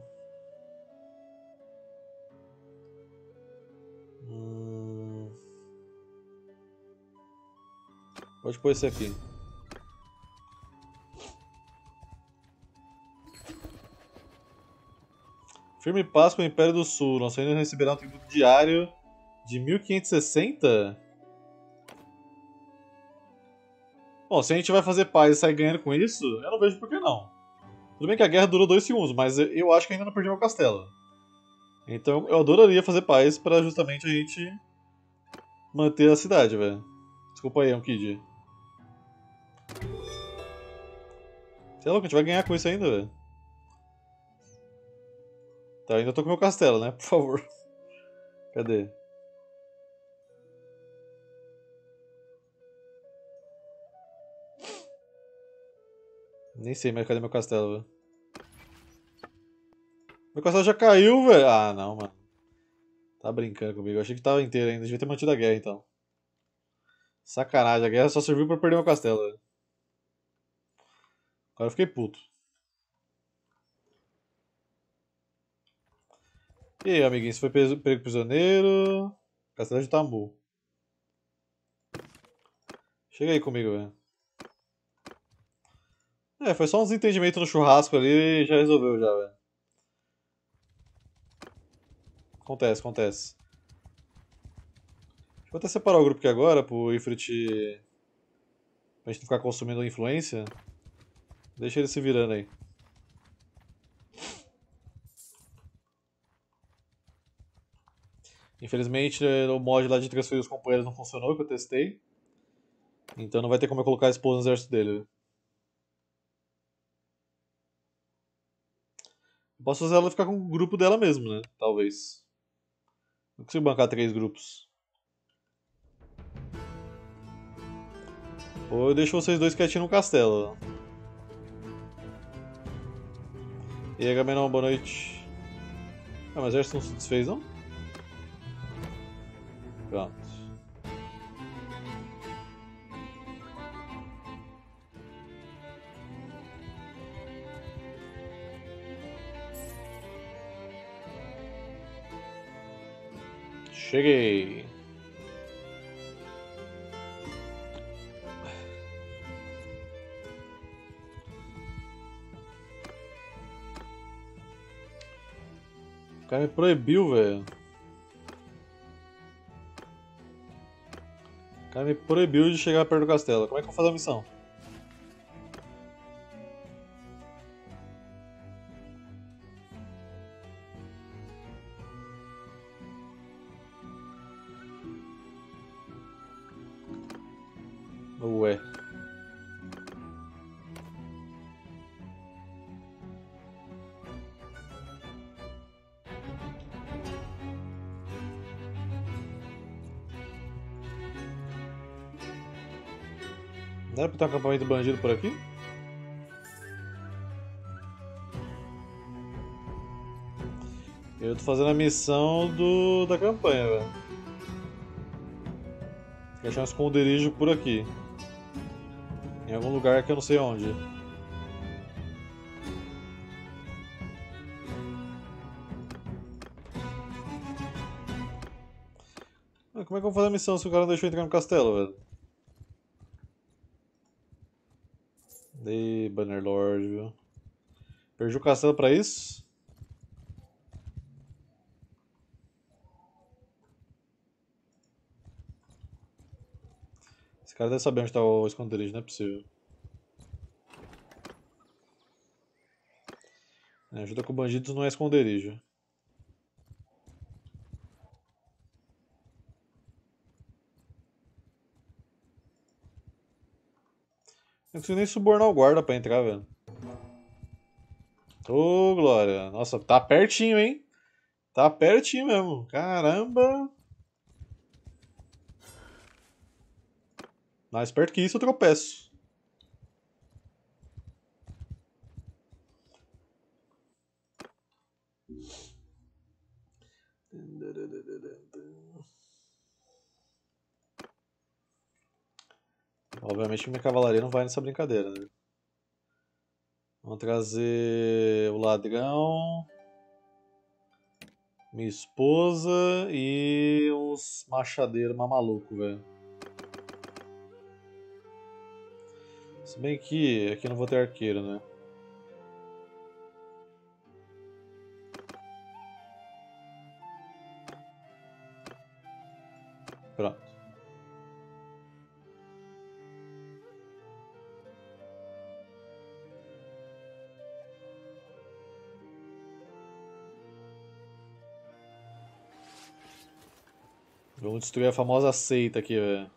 Hum... Pode pôr esse aqui. Firme paz com o Império do Sul. Nosso reino receberá um tributo diário de mil quinhentos e sessenta? Bom, se a gente vai fazer paz e sair ganhando com isso, eu não vejo por que não. Tudo bem que a guerra durou dois segundos, mas eu acho que ainda não perdi meu castelo. Então eu adoraria fazer paz pra justamente a gente manter a cidade, velho. Desculpa aí, é um Kid. Sei lá, que a gente vai ganhar com isso ainda, velho. Tá, ainda tô com meu castelo, né? Por favor. Cadê? Nem sei mais cadê meu castelo, velho. Meu castelo já caiu, velho. Ah, não, mano. Tá brincando comigo. Eu achei que tava inteiro ainda. Devia ter mantido a guerra, então. Sacanagem, a guerra só serviu pra perder meu castelo, velho. Agora eu fiquei puto. E aí, amiguinho, você foi preso, pego prisioneiro. Castelo de Tambu. Chega aí comigo, velho. É, foi só uns entendimentos no churrasco ali e já resolveu já, velho. Acontece, acontece. Deixa eu até separar o grupo aqui agora pro Ifrit. Pra gente não ficar consumindo influência. Deixa ele se virando aí. Infelizmente o mod lá de transferir os companheiros não funcionou, que eu testei. Então não vai ter como eu colocar a esposa no exército dele. Eu posso fazer ela ficar com o grupo dela mesmo, né? Talvez. Não consigo bancar três grupos. Ou eu deixo vocês dois quietinhos no castelo. E aí, Agamenon, boa noite. Ah, mas o exército não se desfez, não? Pronto. Cheguei. O cara me proibiu, velho. O cara me proibiu de chegar perto do castelo. Como é que eu vou fazer a missão? Ué. Não era pra ter um acampamento bandido por aqui? Eu tô fazendo a missão do da campanha, velho. Tem que achar um esconderijo por aqui. Em algum lugar que eu não sei onde. Ah, como é que eu vou fazer a missão se o cara não deixou eu entrar no castelo, velho? Ei, Bannerlord, viu? Perdi o castelo pra isso? Esse cara deve saber onde tá o esconderijo, não é possível. É, ajuda com bandidos não é esconderijo. Não consigo nem subornar o guarda pra entrar, velho. Ô, Glória. Nossa, tá pertinho, hein? Tá pertinho mesmo. Caramba. Mais perto que isso eu tropeço. Obviamente minha cavalaria não vai nessa brincadeira, né? Vamos trazer o ladrão, minha esposa e uns machadeiros mamaluco, velho. Se bem que aqui eu não vou ter arqueiro, né? Pronto. Vamos destruir a famosa seita aqui, velho.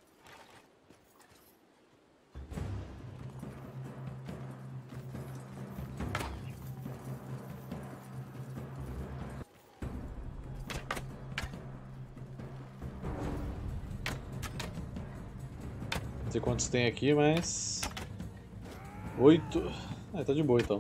Não sei quantos tem aqui, mas... Oito. Ah, tá de boa então.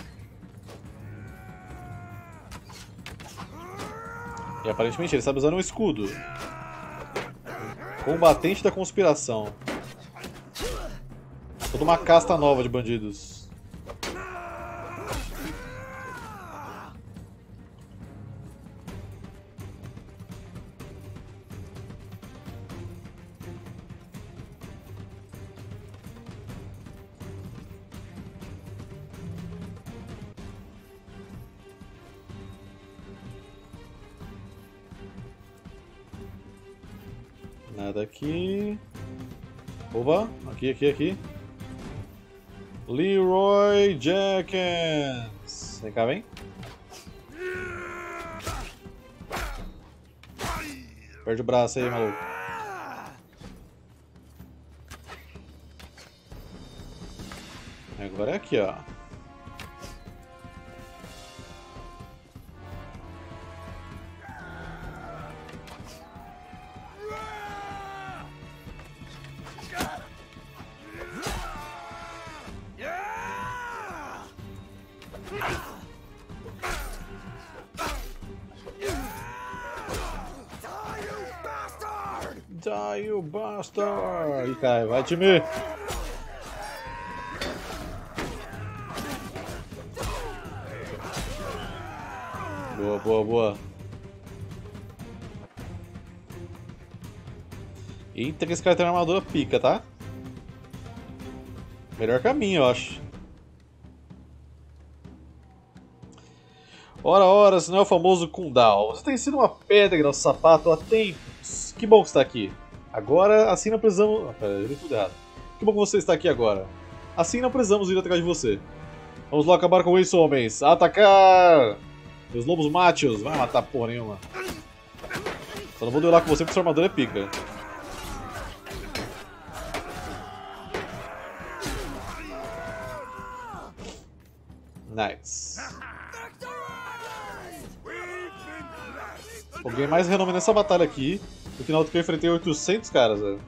E aparentemente ele está usando um escudo. Combatente da conspiração. Toda uma casta nova de bandidos. Nada aqui. Opa, aqui, aqui, aqui. Leroy Jenkins. Vem cá, vem. Perde o braço aí, maluco. Agora é aqui, ó. Die, you bastard! Ih, cara, vai, time! Boa, boa, boa. Eita, que esse cara tem uma armadura pica, tá? Melhor caminho, eu acho. Ora, ora, esse não é o famoso Kundal. Você tem sido uma pedra em nosso sapato há tempos. Que bom que está aqui. Agora, assim não precisamos... Ah, pera, eu li tudo errado. Que bom que você está aqui agora. Assim não precisamos ir atrás de você. Vamos lá acabar com isso, homens. Atacar! Meus lobos machos. Vai matar porra nenhuma. Só não vou duelar com você porque sua armadura é pica. Nice. Eu ganhei mais renome nessa batalha aqui do que na outra que eu enfrentei oitocentos caras, velho.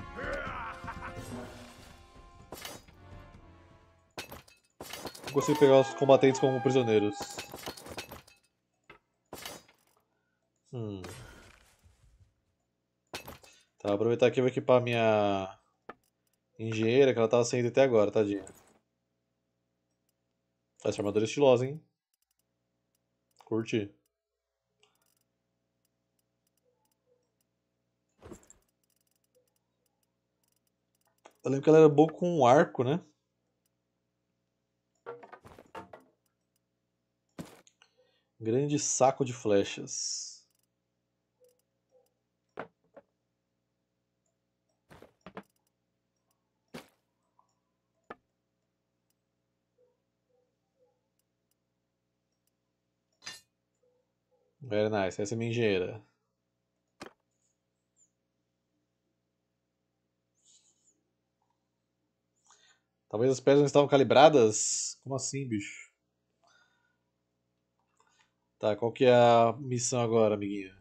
Não consigo pegar os combatentes como prisioneiros. Hum. Tá, vou aproveitar aqui e vou equipar minha engenheira, que ela tava sem item até agora, tadinha. Essa armadura é estilosa, hein? Curti. Eu lembro que ela era boa com um arco, né? Grande saco de flechas. Very nice, essa é minha engenheira. Talvez as pedras não estavam calibradas? Como assim, bicho? Tá, qual que é a missão agora, amiguinha?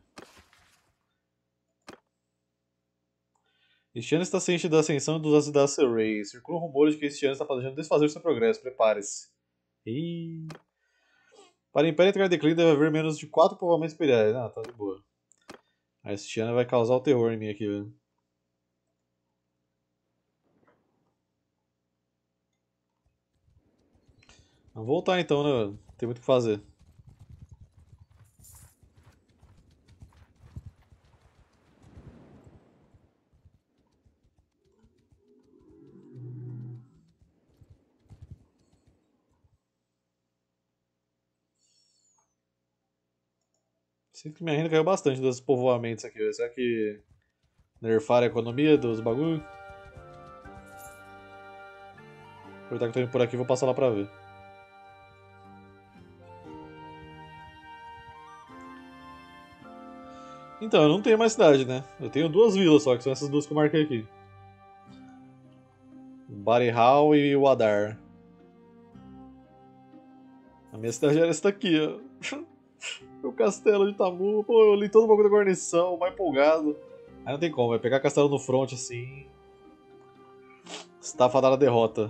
Este ano está ciente da ascensão dos ases da Acer. Circulam rumores de que este ano está planejando desfazer seu progresso. Prepare-se. Ih. Para o Império entrar em declínio deve haver menos de quatro povoamentos imperiais. Ah, tá de boa. A este ano vai causar o terror em mim aqui, velho. Vamos voltar então, né, velho? Tem muito o que fazer. Sinto que minha renda caiu bastante dos povoamentos aqui, velho. Será que nerfaram a economia dos bagulho? Aproveitar que eu tô indo por aqui, vou passar lá pra ver. Então, eu não tenho mais cidade, né? Eu tenho duas vilas só, que são essas duas que eu marquei aqui. Barihal e Wadar. A minha cidade era essa daqui, ó. Meu castelo de Tamu. Pô, eu li todo o bagulho da guarnição, mais empolgado. Aí não tem como, vai pegar castelo no front assim. Está fadada a derrota.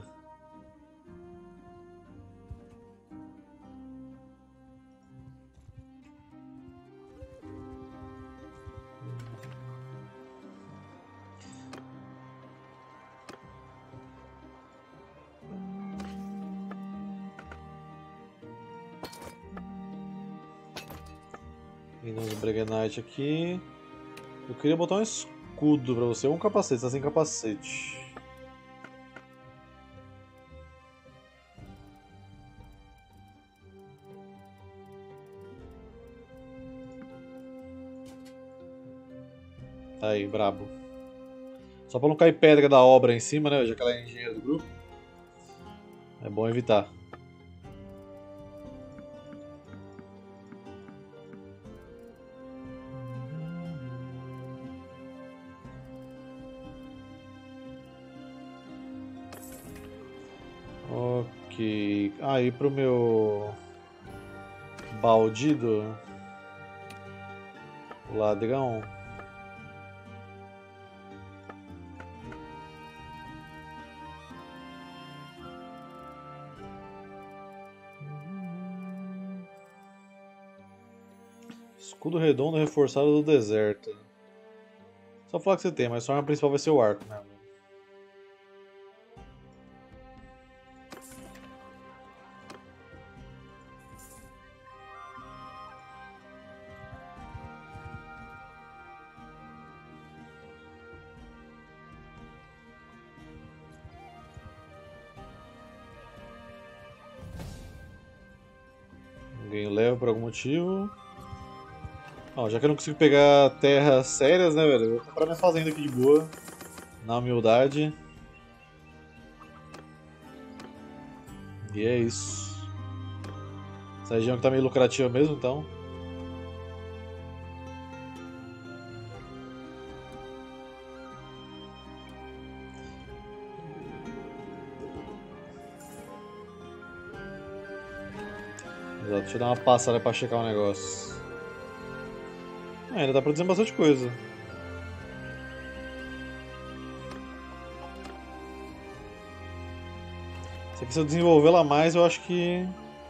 Windows Bregenite aqui. Eu queria botar um escudo pra você, ou um capacete, você tá sem capacete. Tá aí, brabo. Só pra não cair pedra da obra em cima, né? Já que ela é engenheira do grupo. É bom evitar. Ok. Aí ah, pro meu baldido, o ladrão. Escudo redondo reforçado do deserto. Só falar que você tem, mas sua arma principal vai ser o arco, né? Ganho level por algum motivo. Ó, já que eu não consigo pegar terras sérias, né, velho? Eu vou comprar minha fazenda aqui de boa. Na humildade. E é isso. Essa região que tá meio lucrativa mesmo, então. Exato, deixa eu dar uma passada pra checar um negócio. Ah, ainda tá produzindo bastante coisa. Isso aqui, se eu desenvolver ela mais, eu acho que...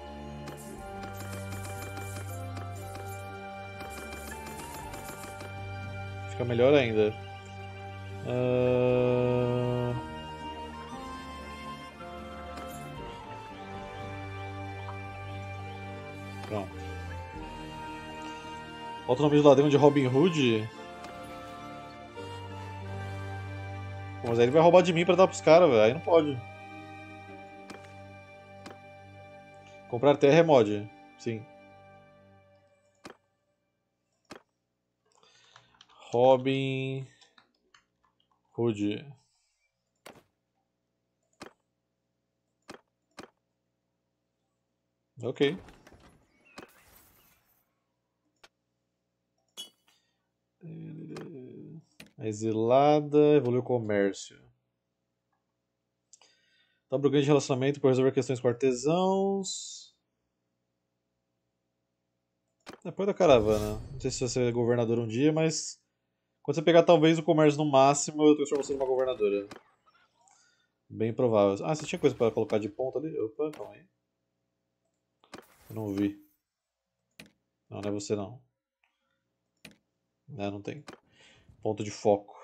fica melhor ainda. Uh... Pronto. Bota o nome de ladrão de Robin Hood. Pô, mas aí ele vai roubar de mim pra dar pros caras, velho. Aí não pode. Comprar terra é mod. Sim. Robin Hood. Ok. Exilada, evoluiu o comércio. Dobra o ganho de relacionamento por resolver questões com artesãos. Depois da caravana. Não sei se você vai ser governador um dia, mas quando você pegar talvez o comércio no máximo, eu transformo você numa governadora. Bem provável. Ah, você tinha coisa para colocar de ponta ali? Opa, calma aí. Eu não vi. Não, não é você não. Não, não tem. Ponto de foco.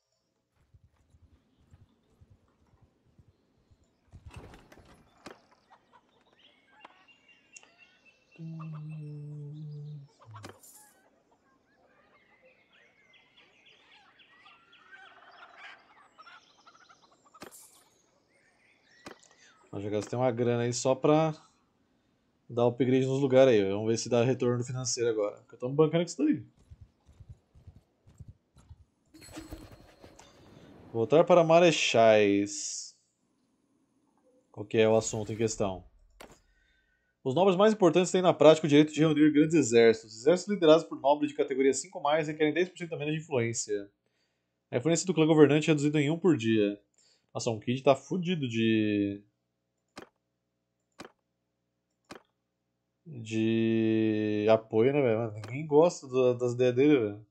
Já gastei uma grana aí só pra dar upgrade nos lugares aí. Vamos ver se dá retorno financeiro agora. Porque eu tô me bancando com isso daí. Voltar para Marechais. Qual que é o assunto em questão? Os nobres mais importantes têm na prática o direito de reunir grandes exércitos. Exércitos liderados por nobres de categoria cinco mais requerem dez por cento a menos de influência. A influência do clã governante é reduzida em um por dia. Nossa, um Kid tá fudido de... de apoio, né, velho? Ninguém gosta do, das ideias dele, velho.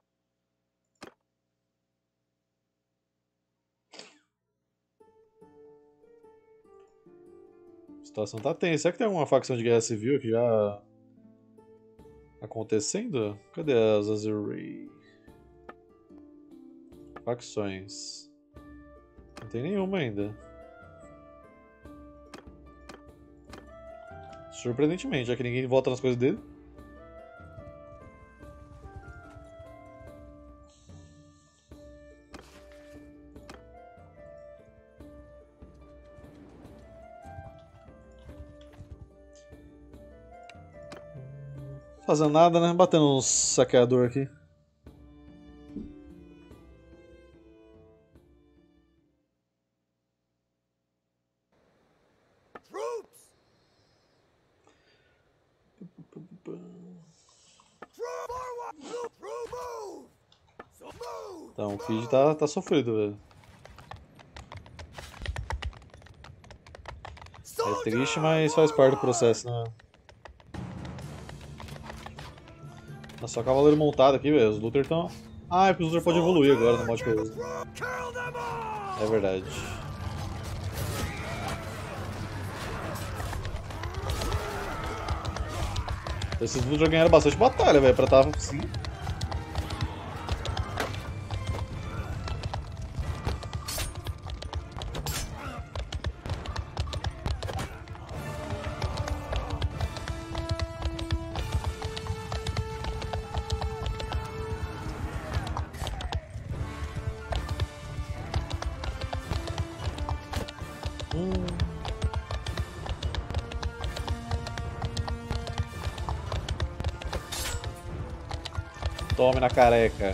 A situação tá tensa. Será que tem alguma facção de guerra civil aqui já acontecendo? Cadê as Azurei? Facções. Não tem nenhuma ainda. Surpreendentemente, já que ninguém vota nas coisas dele. Fazendo nada, né? Batendo uns saqueador aqui. Então, o Kid tá, tá sofrido, velho. É triste, mas faz parte do processo, né? Nossa, só cavaleiro montado aqui, velho. Os Luther estão... Ah, é porque os Luther podem evoluir agora no mod que eu uso. É verdade. Esses Luther já ganharam bastante batalha, velho, pra estar assim. Tome na careca.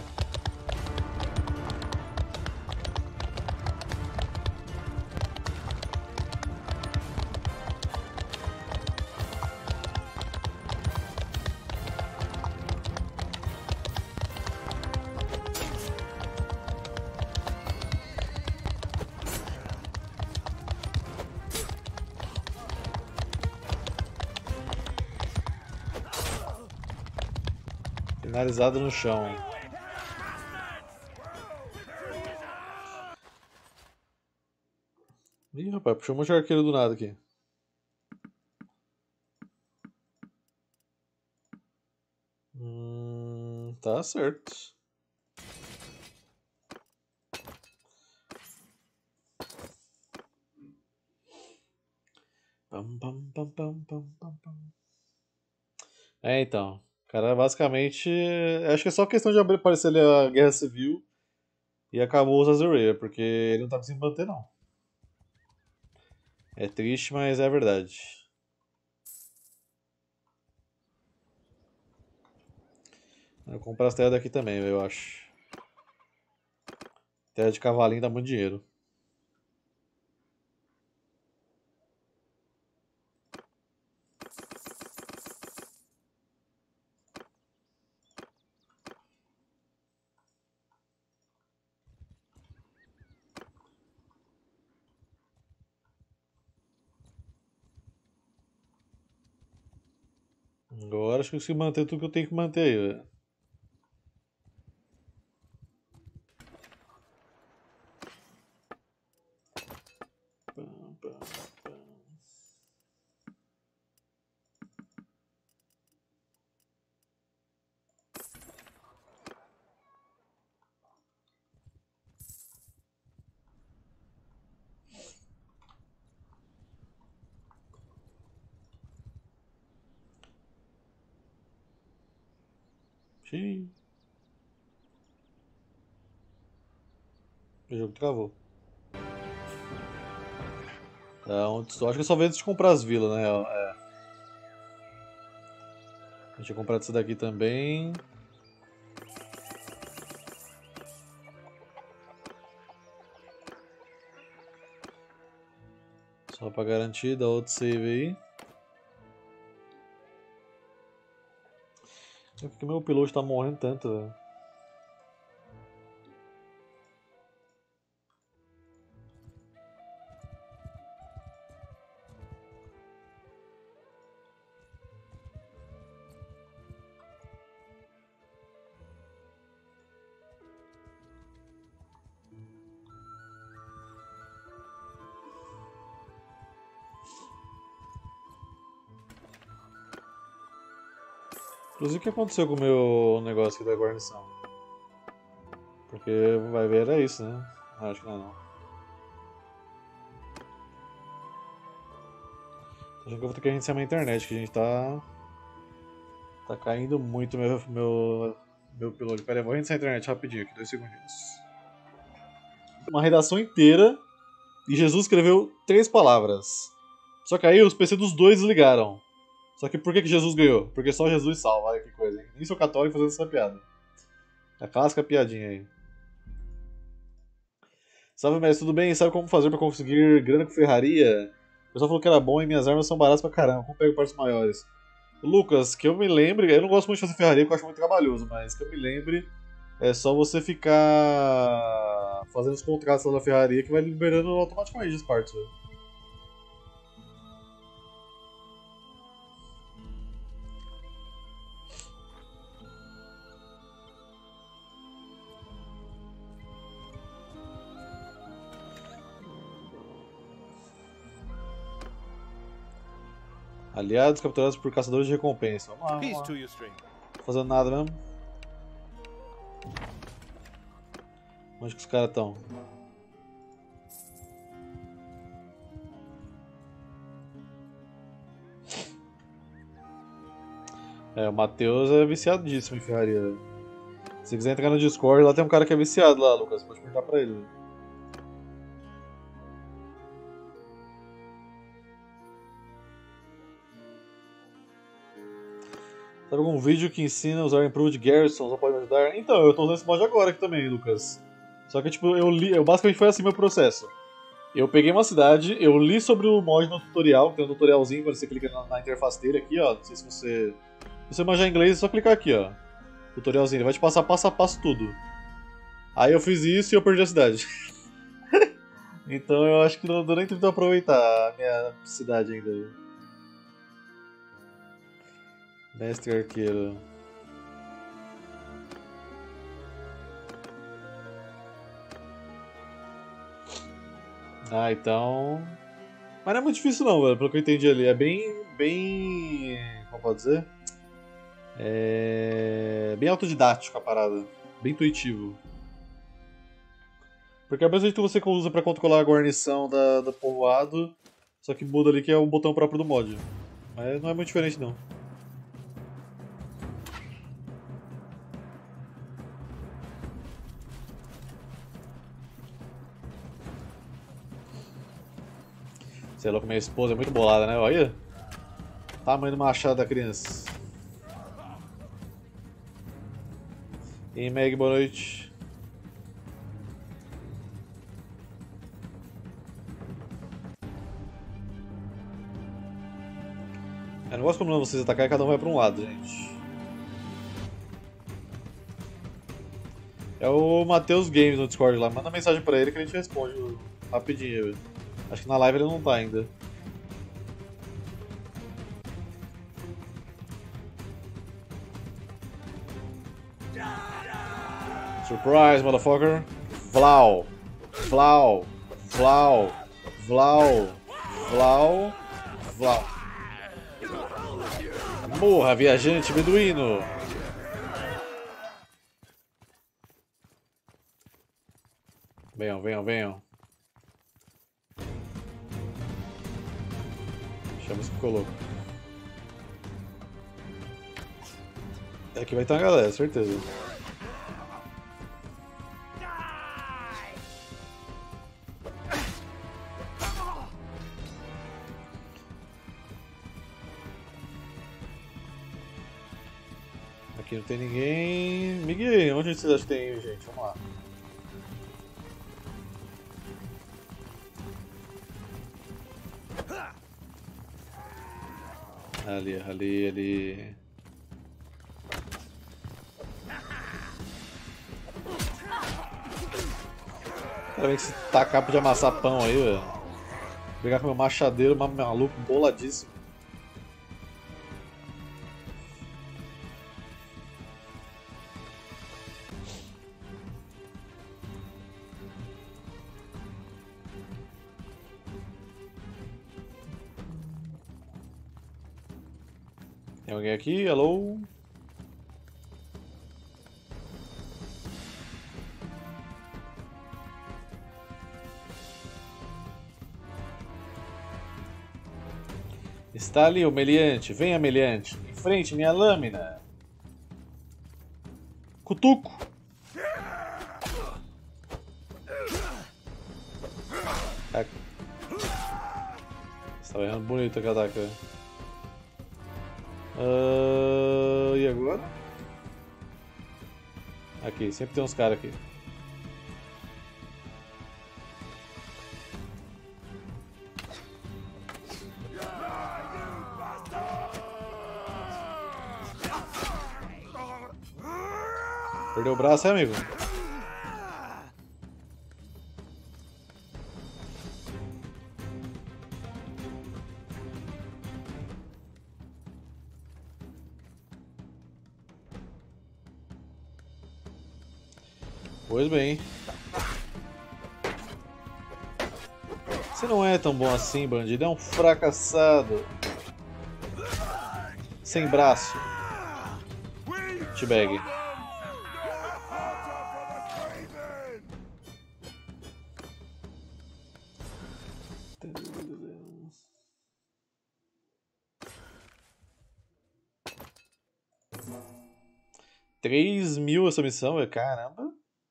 Finalizado no chão. Ih, rapaz, puxou um monte de arqueiro do nada aqui. Hum, tá certo. Pam, pam, pam, pam, pam, pam, pam. É, então. Cara, basicamente, acho que é só questão de abrir- aparecer ali a Guerra Civil e acabou os Azureia, porque ele não tá conseguindo manter, não. É triste, mas é verdade. Eu compro as terras daqui também, eu acho. Terra de cavalinho dá muito dinheiro. Agora acho que eu consigo manter tudo que eu tenho que manter aí, velho. Pam, pam, pam. Xiii. O jogo travou. Então, acho que eu só vejo antes de comprar as vilas, na real. É. Deixa eu comprar isso daqui também. Só pra garantir, dá outro save aí. Por que meu piloto tá morrendo tanto, velho? Inclusive, o que aconteceu com o meu negócio aqui da guarnição? Porque vai ver, era isso, né? Acho que não é não. Acho que eu vou ter que reiniciar minha internet, que a gente tá. Tá caindo muito meu, meu, meu piloto. Pera aí, eu vou reiniciar a internet rapidinho aqui, dois segundinhos. Uma redação inteira e Jesus escreveu três palavras. Só que aí os P C dos dois desligaram. Só que por que, que Jesus ganhou? Porque só Jesus salva, olha que coisa, hein? Nem sou católico fazendo essa piada. A clássica piadinha aí. Salve, mestre, tudo bem? Sabe como fazer pra conseguir grana com ferraria? O pessoal falou que era bom e minhas armas são baratas pra caramba. Como pego partes maiores? Lucas, que eu me lembre, eu não gosto muito de fazer ferraria porque eu acho muito trabalhoso, mas que eu me lembre, é só você ficar fazendo os contratos lá da ferraria que vai liberando automaticamente as partes. Velho. Aliados capturados por caçadores de recompensa. Vamos lá, vamos lá. Não tô fazendo nada mesmo. Onde que os caras estão? É, o Matheus é viciadíssimo em ferraria. Se quiser entrar no Discord, lá tem um cara que é viciado lá, Lucas. Pode perguntar pra ele. Sabe algum vídeo que ensina a usar Improved Garrison? Só pode me ajudar? Então, eu tô usando esse mod agora aqui também, Lucas. Só que, tipo, eu li... Eu, basicamente foi assim meu processo. Eu peguei uma cidade, eu li sobre o mod no tutorial, tem um tutorialzinho quando você clica na, na interface dele aqui, ó. Não sei se você... Se você manjar inglês, é só clicar aqui, ó. Tutorialzinho, ele vai te passar passo a passo tudo. Aí eu fiz isso e eu perdi a cidade. Então eu acho que não deu nem tempo de aproveitar a minha cidade ainda. Mestre arqueiro. Ah, então... Mas não é muito difícil não, velho, pelo que eu entendi ali. É bem... bem... Como pode dizer? É... bem autodidático a parada. Bem intuitivo. Porque é o mesmo jeito que você usa pra controlar a guarnição da, da povoado, só que muda ali que é o botão próprio do mod. Mas não é muito diferente não. Sei lá, como minha esposa é muito bolada, né? Olha. Tamanho do machado da criança. E aí, Meg, boa noite. Eu não gosto como vocês atacarem e cada um vai pra um lado, gente. É o Matheus Games no Discord lá. Manda mensagem pra ele que a gente responde rapidinho. Acho que na live ele não tá ainda. Surprise, motherfucker! Vlau! Vlau! Vlau! Vlau! Vlau! Vlau! Morra, viajante beduíno! Venham, venham, venham. Chama esse coloco. Aqui vai ter uma galera, certeza. Aqui não tem ninguém. Miguel, onde vocês acham que tem, gente? Vamos lá. Ali, ali, ali. Cara, vem que esse tacapo de amassar pão aí, velho. Pegar com meu machadeiro, maluco, boladíssimo. Tem alguém aqui? Alô? Está ali o meliante. Venha, meliante. Em frente, minha lâmina. Cutuco. Você tá errando bonito aquele ataque. Uh, e agora? Aqui, sempre tem uns caras aqui. Perdeu o braço, é, amigo? Pois bem. Você não é tão bom assim, bandido. É um fracassado. Sem braço. T-bag. Três mil essa missão, é caramba.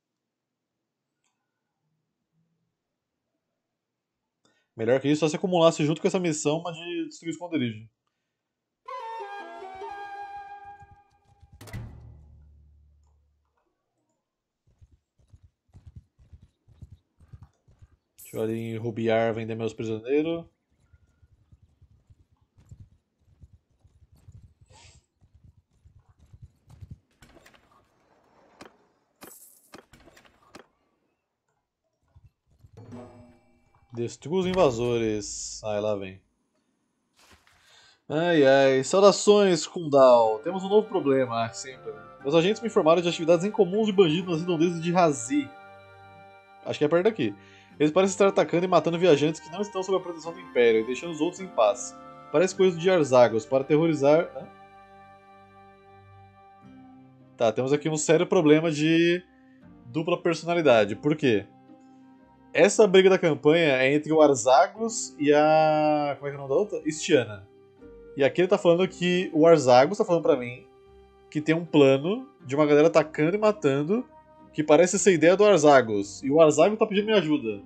Melhor que isso, só se acumulasse junto com essa missão uma de destruir o esconderijo. Deixa eu ali em Rubiar vender meus prisioneiros. Destrua os invasores. Ai, lá vem. Ai, ai. Saudações, Kundal. Temos um novo problema, sempre, né? Meus agentes me informaram de atividades incomuns de bandidos nas redondezas de Razi. Acho que é perto daqui. Eles parecem estar atacando e matando viajantes que não estão sob a proteção do Império e deixando os outros em paz. Parece coisa de Arzagos, para aterrorizar... Hã? Tá, temos aqui um sério problema de dupla personalidade. Por quê? Essa briga da campanha é entre o Arzagos e a... como é que é o nome da outra? Istiana. E aqui ele tá falando que o Arzagos tá falando pra mim que tem um plano de uma galera atacando e matando que parece ser ideia do Arzagos. E o Arzagos tá pedindo minha ajuda.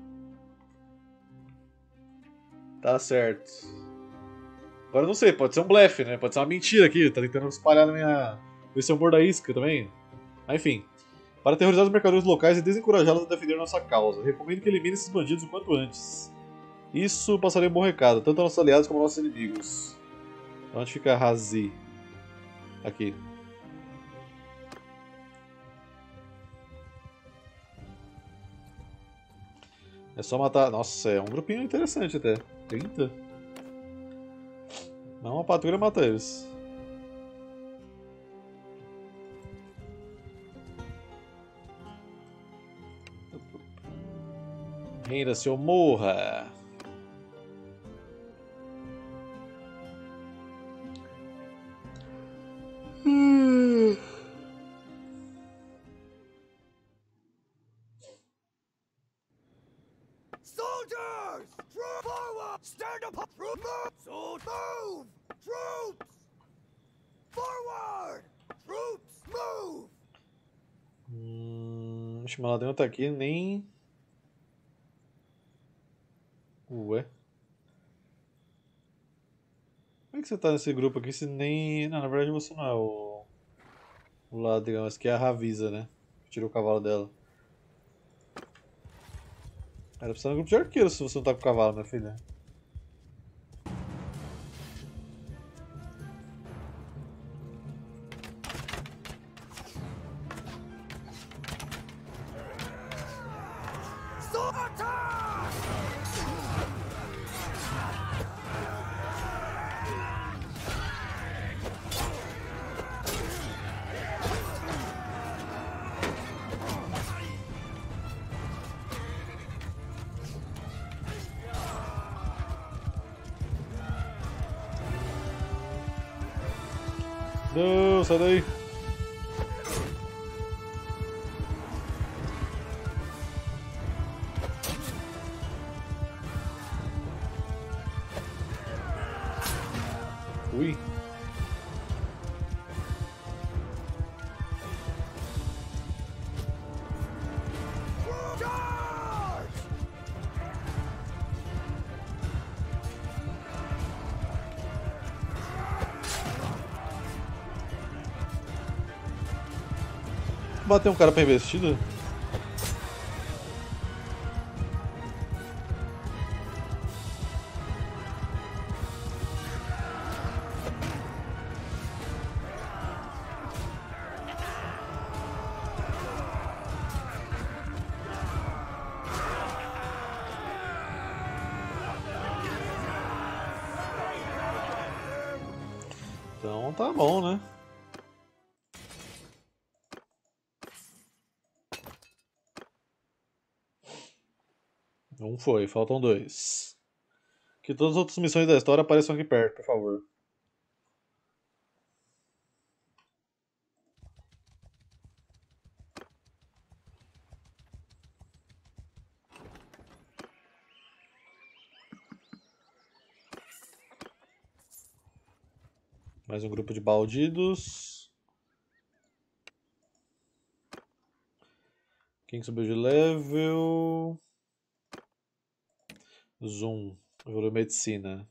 Tá certo. Agora eu não sei, pode ser um blefe, né? Pode ser uma mentira aqui, tá tentando espalhar na minha... esse amor da isca também. Mas enfim. Para aterrorizar os mercadores locais e desencorajá-los a defender nossa causa. Recomendo que elimine esses bandidos o quanto antes. Isso passaria um bom recado, tanto aos nossos aliados como aos nossos inimigos. Onde fica Razi? Aqui. É só matar... Nossa, é um grupinho interessante até. trinta? Não, uma patrulha mata eles. Renda-se ou morra. Hum. Soldiers! Troop forward! Stand up! Troop move! So move! Troops! Forward! Troops move! Hum, o Maladino tá aqui, nem... Ué? Como é que você tá nesse grupo aqui se nem... Não, na verdade você não é o... O ladrão, esse aqui é a Ravisa, né? Tirou o cavalo dela. Era pra estar no grupo de arqueiros se você não tá com o cavalo, minha filha. Não, sai daí. Ui. Bater um cara pra investida? Então tá bom, né? Um foi, faltam dois. Que todas as outras missões da história apareçam aqui perto, por favor. Mais um grupo de baldidos. Quem subiu de level? Zoom. Evoluiu medicina.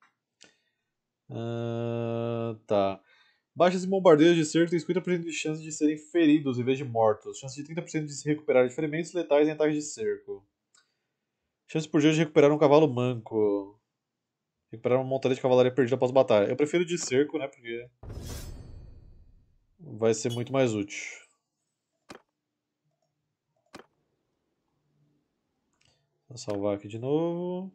Ah, tá. Baixas e bombardeios de cerco têm cinquenta por cento de chance de serem feridos em vez de mortos. Chance de trinta por cento de se recuperar de ferimentos letais em ataques de cerco. Chance por dia de recuperar um cavalo manco. Recuperar uma montaria de cavalaria perdida após batalha. Eu prefiro de cerco, né? Porque vai ser muito mais útil. Vou salvar aqui de novo.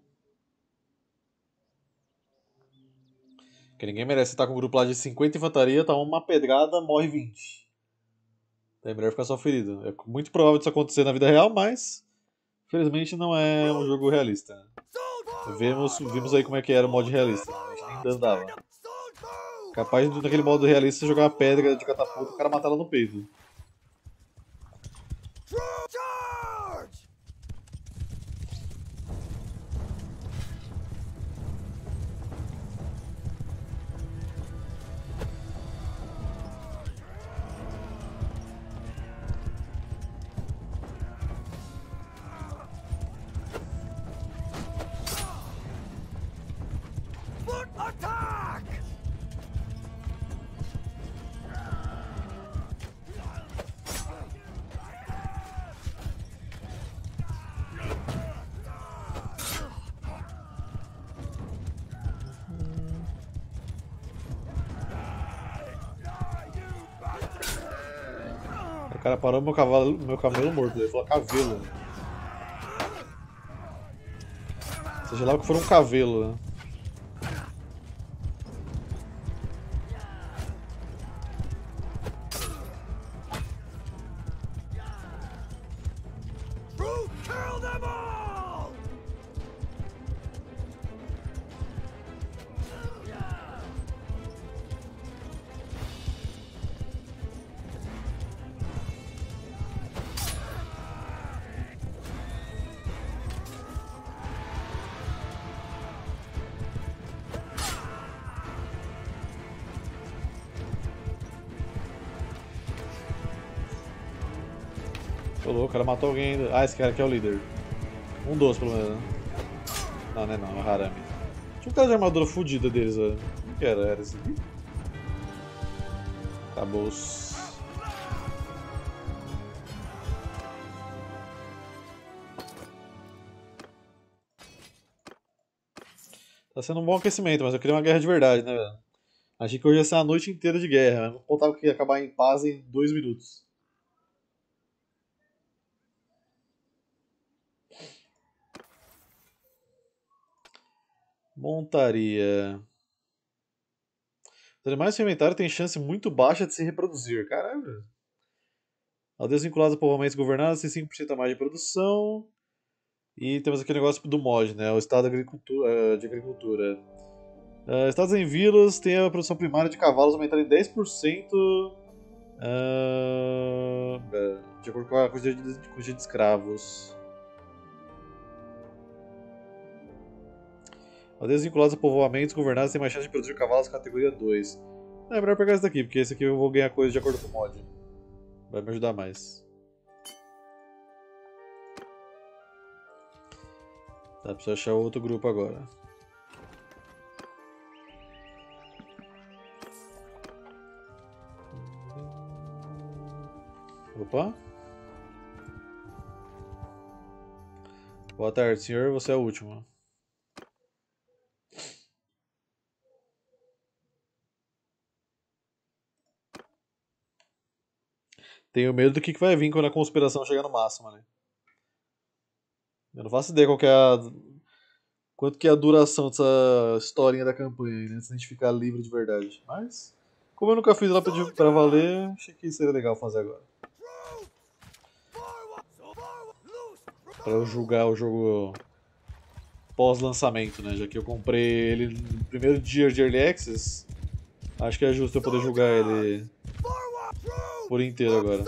Porque ninguém merece estar com um grupo lá de cinquenta infantaria, tá uma pedrada, morre vinte. É melhor ficar só ferido. É muito provável disso acontecer na vida real, mas infelizmente não é um jogo realista. Vemos, vimos aí como é que era o modo realista. A gente nem dano dava. Capaz de naquele modo realista jogar uma pedra de catapulta e o cara matar ela no peito. O cara parou meu cavalo, meu camelo morto, ele falou cavelo. Seja lá o que for um cavelo, né? Tô louco, o cara matou alguém ainda. Ah, esse cara aqui é o líder. Um dos, pelo menos, né? Não, não é não, é o Harami. Tinha um cara de armadura fodida deles, velho. O que era? Era esse aqui? Acabou. Tá sendo um bom aquecimento, mas eu queria uma guerra de verdade, né, velho? Achei que hoje ia ser uma noite inteira de guerra. Não contava que ia acabar em paz em dois minutos. Montaria. Os animais do inventário têm chance muito baixa de se reproduzir. Caralho. Aldeias vinculadas a povoamentos governados têm cinco por cento a mais de produção. E temos aqui o negócio do mod, né? O estado de agricultura. De agricultura. Uh, estados em vilas têm a produção primária de cavalos aumentada em dez por cento. Uh, de acordo com a quantidade de, quantidade de escravos. Aldeias vinculadas a povoamentos governados têm mais chance de produzir cavalos categoria dois. É melhor pegar esse daqui, porque esse aqui eu vou ganhar coisa de acordo com o mod. Vai me ajudar mais. Tá, preciso achar outro grupo agora. Opa. Boa tarde, senhor. Você é o último. Tenho medo do que vai vir quando a conspiração chegar no máximo, né? Eu não faço ideia qual que é a... quanto que é a duração dessa historinha da campanha, né? Se a gente ficar livre de verdade. Mas, como eu nunca fiz ela pra valer, achei que seria legal fazer agora. Pra eu julgar o jogo pós-lançamento, né? Já que eu comprei ele no primeiro dia de Early Access, acho que é justo eu poder julgar ele por inteiro agora.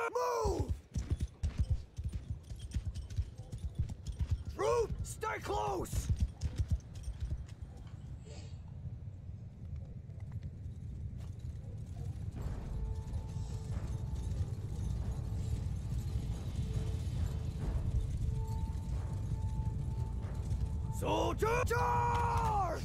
Soldier charge!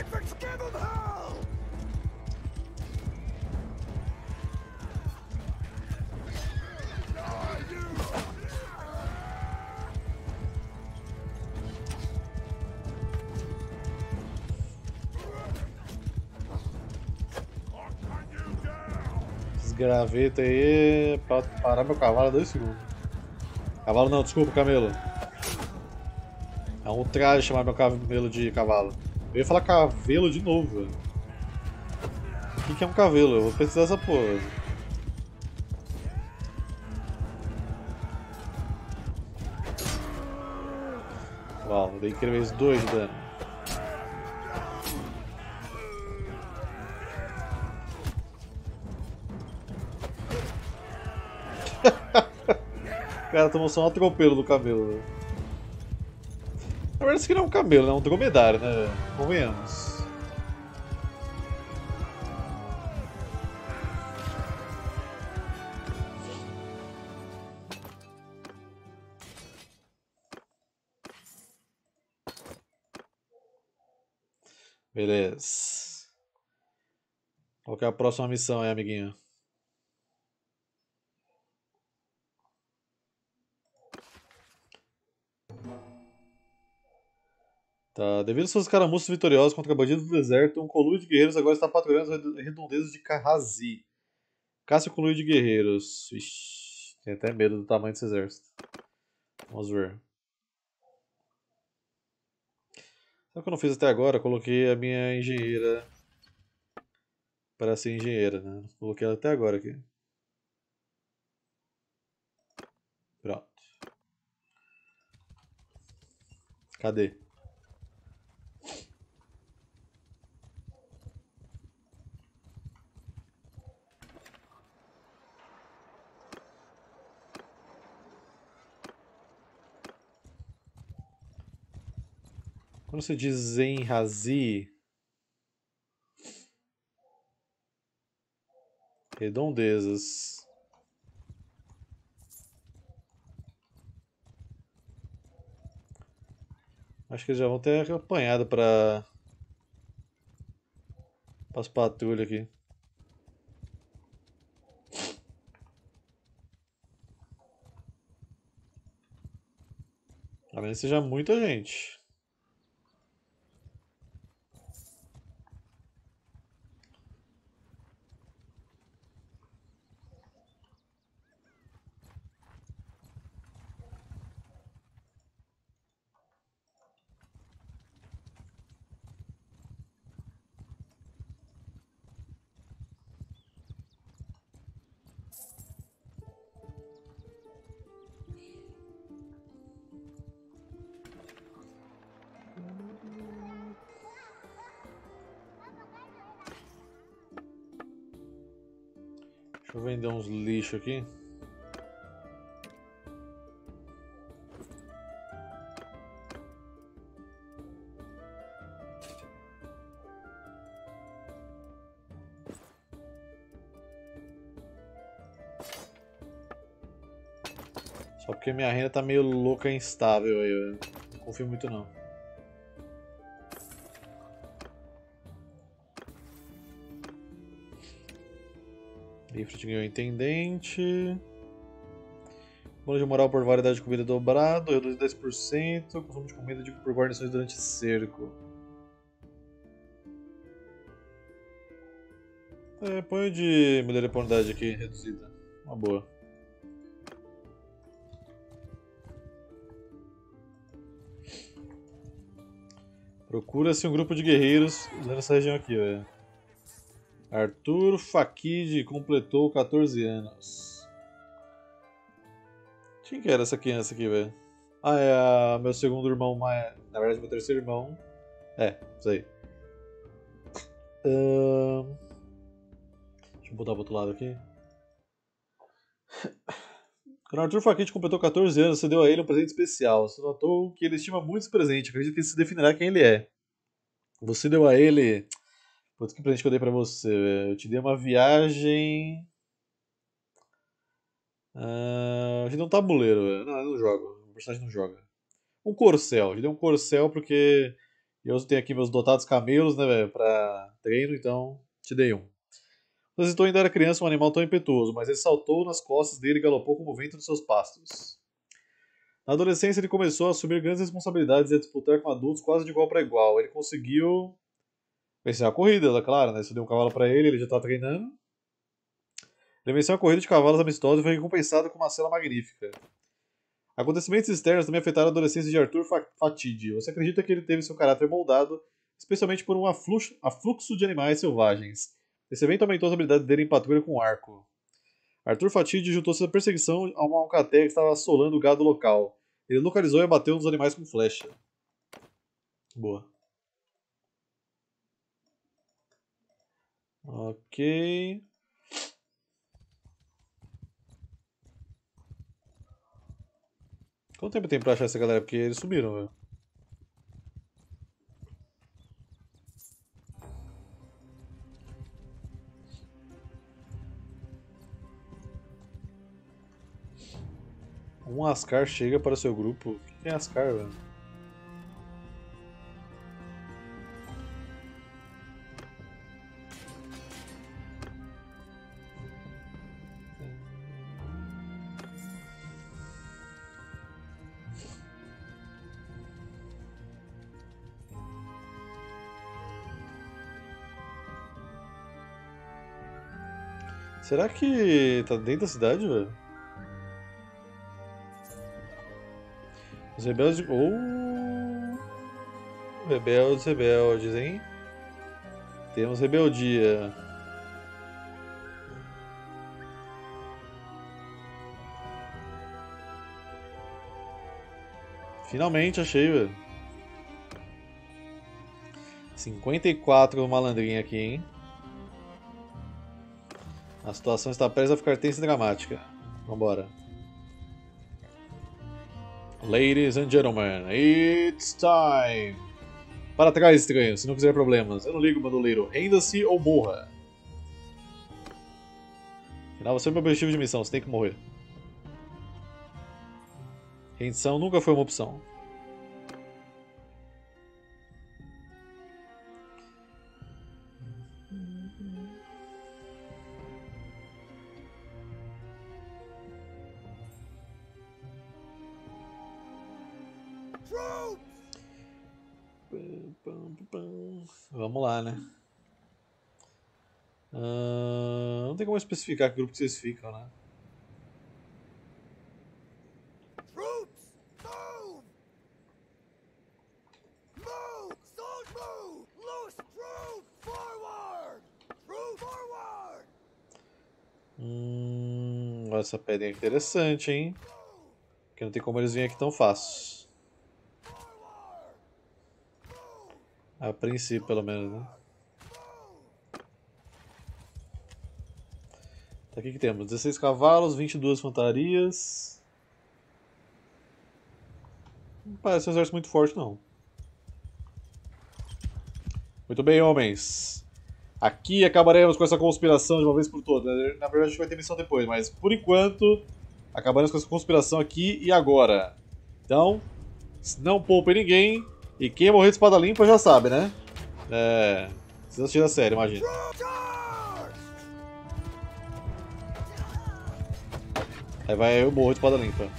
infants, give 'em hell! Esses gravetos aí pra parar meu cavalo dois segundos. Cavalo não, desculpa, camelo. É um traje chamar meu camelo de cavalo. Eu ia falar cavelo de novo, velho. O que, que é um cavelo? Eu vou pesquisar essa porra. Uau, dei incríveis dois de dano. O cara tomou só um atropelo do camelo. Né? Na verdade, isso aqui não é um camelo, né? É um dromedário, né? Convenhamos. Beleza. Qual que é a próxima missão aí, amiguinho? Tá. Devido aos seus escaramuços vitoriosos contra bandidos do deserto, um conluio de guerreiros agora está patrulhando as redondezas de Carrazi. Caça o conluio de guerreiros. Ixi, tenho até medo do tamanho desse exército. Vamos ver. Sabe o que eu não fiz até agora? Eu coloquei a minha engenheira para ser engenheira, né? Coloquei ela até agora aqui. Pronto. Cadê? Quando você diz Enrazi, redondezas. Acho que eles já vão ter apanhado para as patrulhas aqui. A menos que seja muita gente. Deixa eu vender uns lixos aqui. Só porque minha renda tá meio louca e instável aí, eu não confio muito não. Ifrit ganhou intendente. Bônus de moral por variedade de comida dobrado, reduz dez por cento. Consumo de comida de, por guarnições durante cerco. É, põe de melhoria por unidade aqui, reduzida. Uma boa. Procura-se um grupo de guerreiros nessa região aqui, velho. Arthur Fakid completou quatorze anos. Quem que era essa criança aqui, velho? Ah, é a, meu segundo irmão, mais, na verdade meu terceiro irmão. É, isso aí. Um... Deixa eu botar pro outro lado aqui. Quando Arthur Fakid completou quatorze anos, você deu a ele um presente especial. Você notou que ele estima muitos presentes. Acredito que isso definirá quem ele é. Você deu a ele... Putz, que presente que eu dei pra você, velho? Eu te dei uma viagem... Uh, eu te dei um tabuleiro, velho. Não, eu não jogo. O personagem não joga. Um corcel. Eu te dei um corcel porque E eu tenho aqui meus dotados camelos, né, velho, pra treino, então te dei um. Quando Ziton ainda era criança, um animal tão impetuoso, mas ele saltou nas costas dele e galopou como o vento nos seus pastos. Na adolescência, ele começou a assumir grandes responsabilidades e a disputar com adultos quase de igual para igual. Ele conseguiu vencer a corrida, é claro, né? Você deu um cavalo para ele, ele já tá treinando. Ele venceu a corrida de cavalos amistosos e foi recompensado com uma cela magnífica. Acontecimentos externos também afetaram a adolescência de Arthur Fatide. Você acredita que ele teve seu caráter moldado, especialmente por um afluxo, afluxo de animais selvagens. Esse evento aumentou as habilidades dele em patrulha com arco. Arthur Fatide juntou-se à perseguição a uma alcateia que estava assolando o gado local. Ele localizou e abateu um dos animais com flecha. Boa. Ok. Quanto tempo tem pra achar essa galera? Porque eles sumiram, velho. Um Ascar chega para o seu grupo. O que é Ascar, velho? Será que tá dentro da cidade, velho? Os rebeldes... Oh! Rebeldes, rebeldes, hein? Temos rebeldia. Finalmente achei, velho. cinquenta e quatro malandrinha aqui, hein? A situação está prestes a ficar tensa e dramática. Vambora. Ladies and gentlemen, it's time! Para trás, estranho, se não quiser problemas. Eu não ligo, bandoleiro. Renda-se ou morra. Afinal, você é o meu objetivo de missão, você tem que morrer. Rendição nunca foi uma opção. Vamos lá, né? Uh, não tem como especificar que grupo que vocês ficam, né? Troops, move! Move! Soldiers, move! Loose troops! Forward! Troops, forward! Hum, essa pedra é interessante, hein? Porque não tem como eles virem aqui tão fácil. A princípio, pelo menos, né? Tá, aqui que temos dezesseis cavalos, vinte e duas fantarias. Não parece um exército muito forte, não. Muito bem, homens. Aqui acabaremos com essa conspiração de uma vez por todas. Na verdade, a gente vai ter missão depois, mas por enquanto, acabaremos com essa conspiração aqui e agora. Então, não poupem ninguém. E quem morrer de espada limpa já sabe, né? É. Precisa tirar sério, imagina. Aí vai eu morro de espada limpa.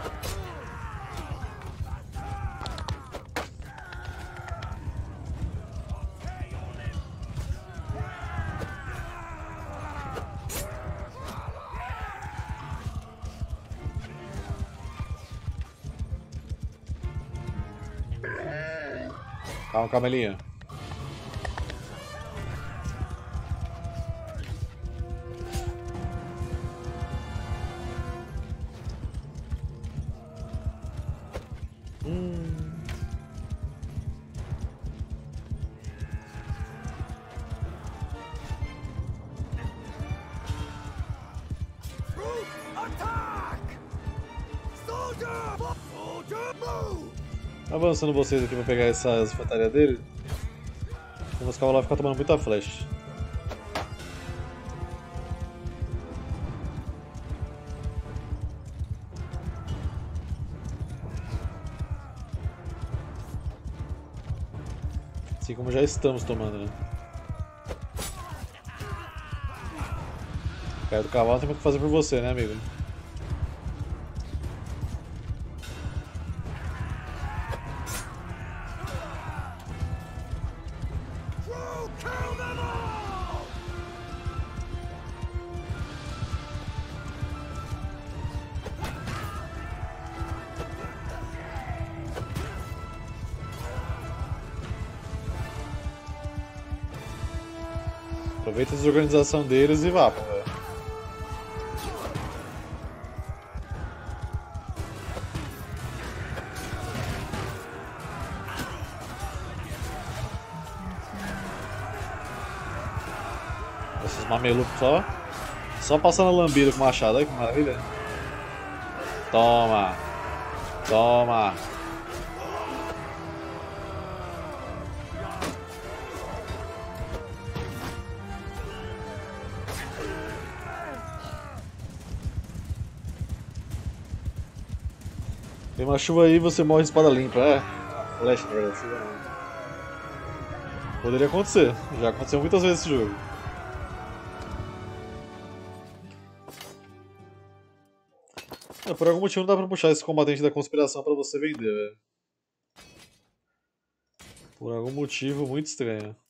Calma, camelinha. Hum. Avançando vocês aqui pra pegar essas infantarias dele. Os meus cavalos vão ficar tomando muita flecha. Assim como já estamos tomando, né? Caiu do cavalo, tem o que fazer por você, né, amigo? Aproveita a desorganização deles e vá, pô. Esses mamelucos só. Só passando a lambida com o machado, olha que maravilha. Toma! Toma! Tem uma chuva aí e você morre de espada limpa, é? Ah, flecha, na verdade, chuva não. Poderia acontecer, já aconteceu muitas vezes esse jogo. É, por algum motivo não dá pra puxar esse combatente da conspiração pra você vender, velho. Por algum motivo muito estranho.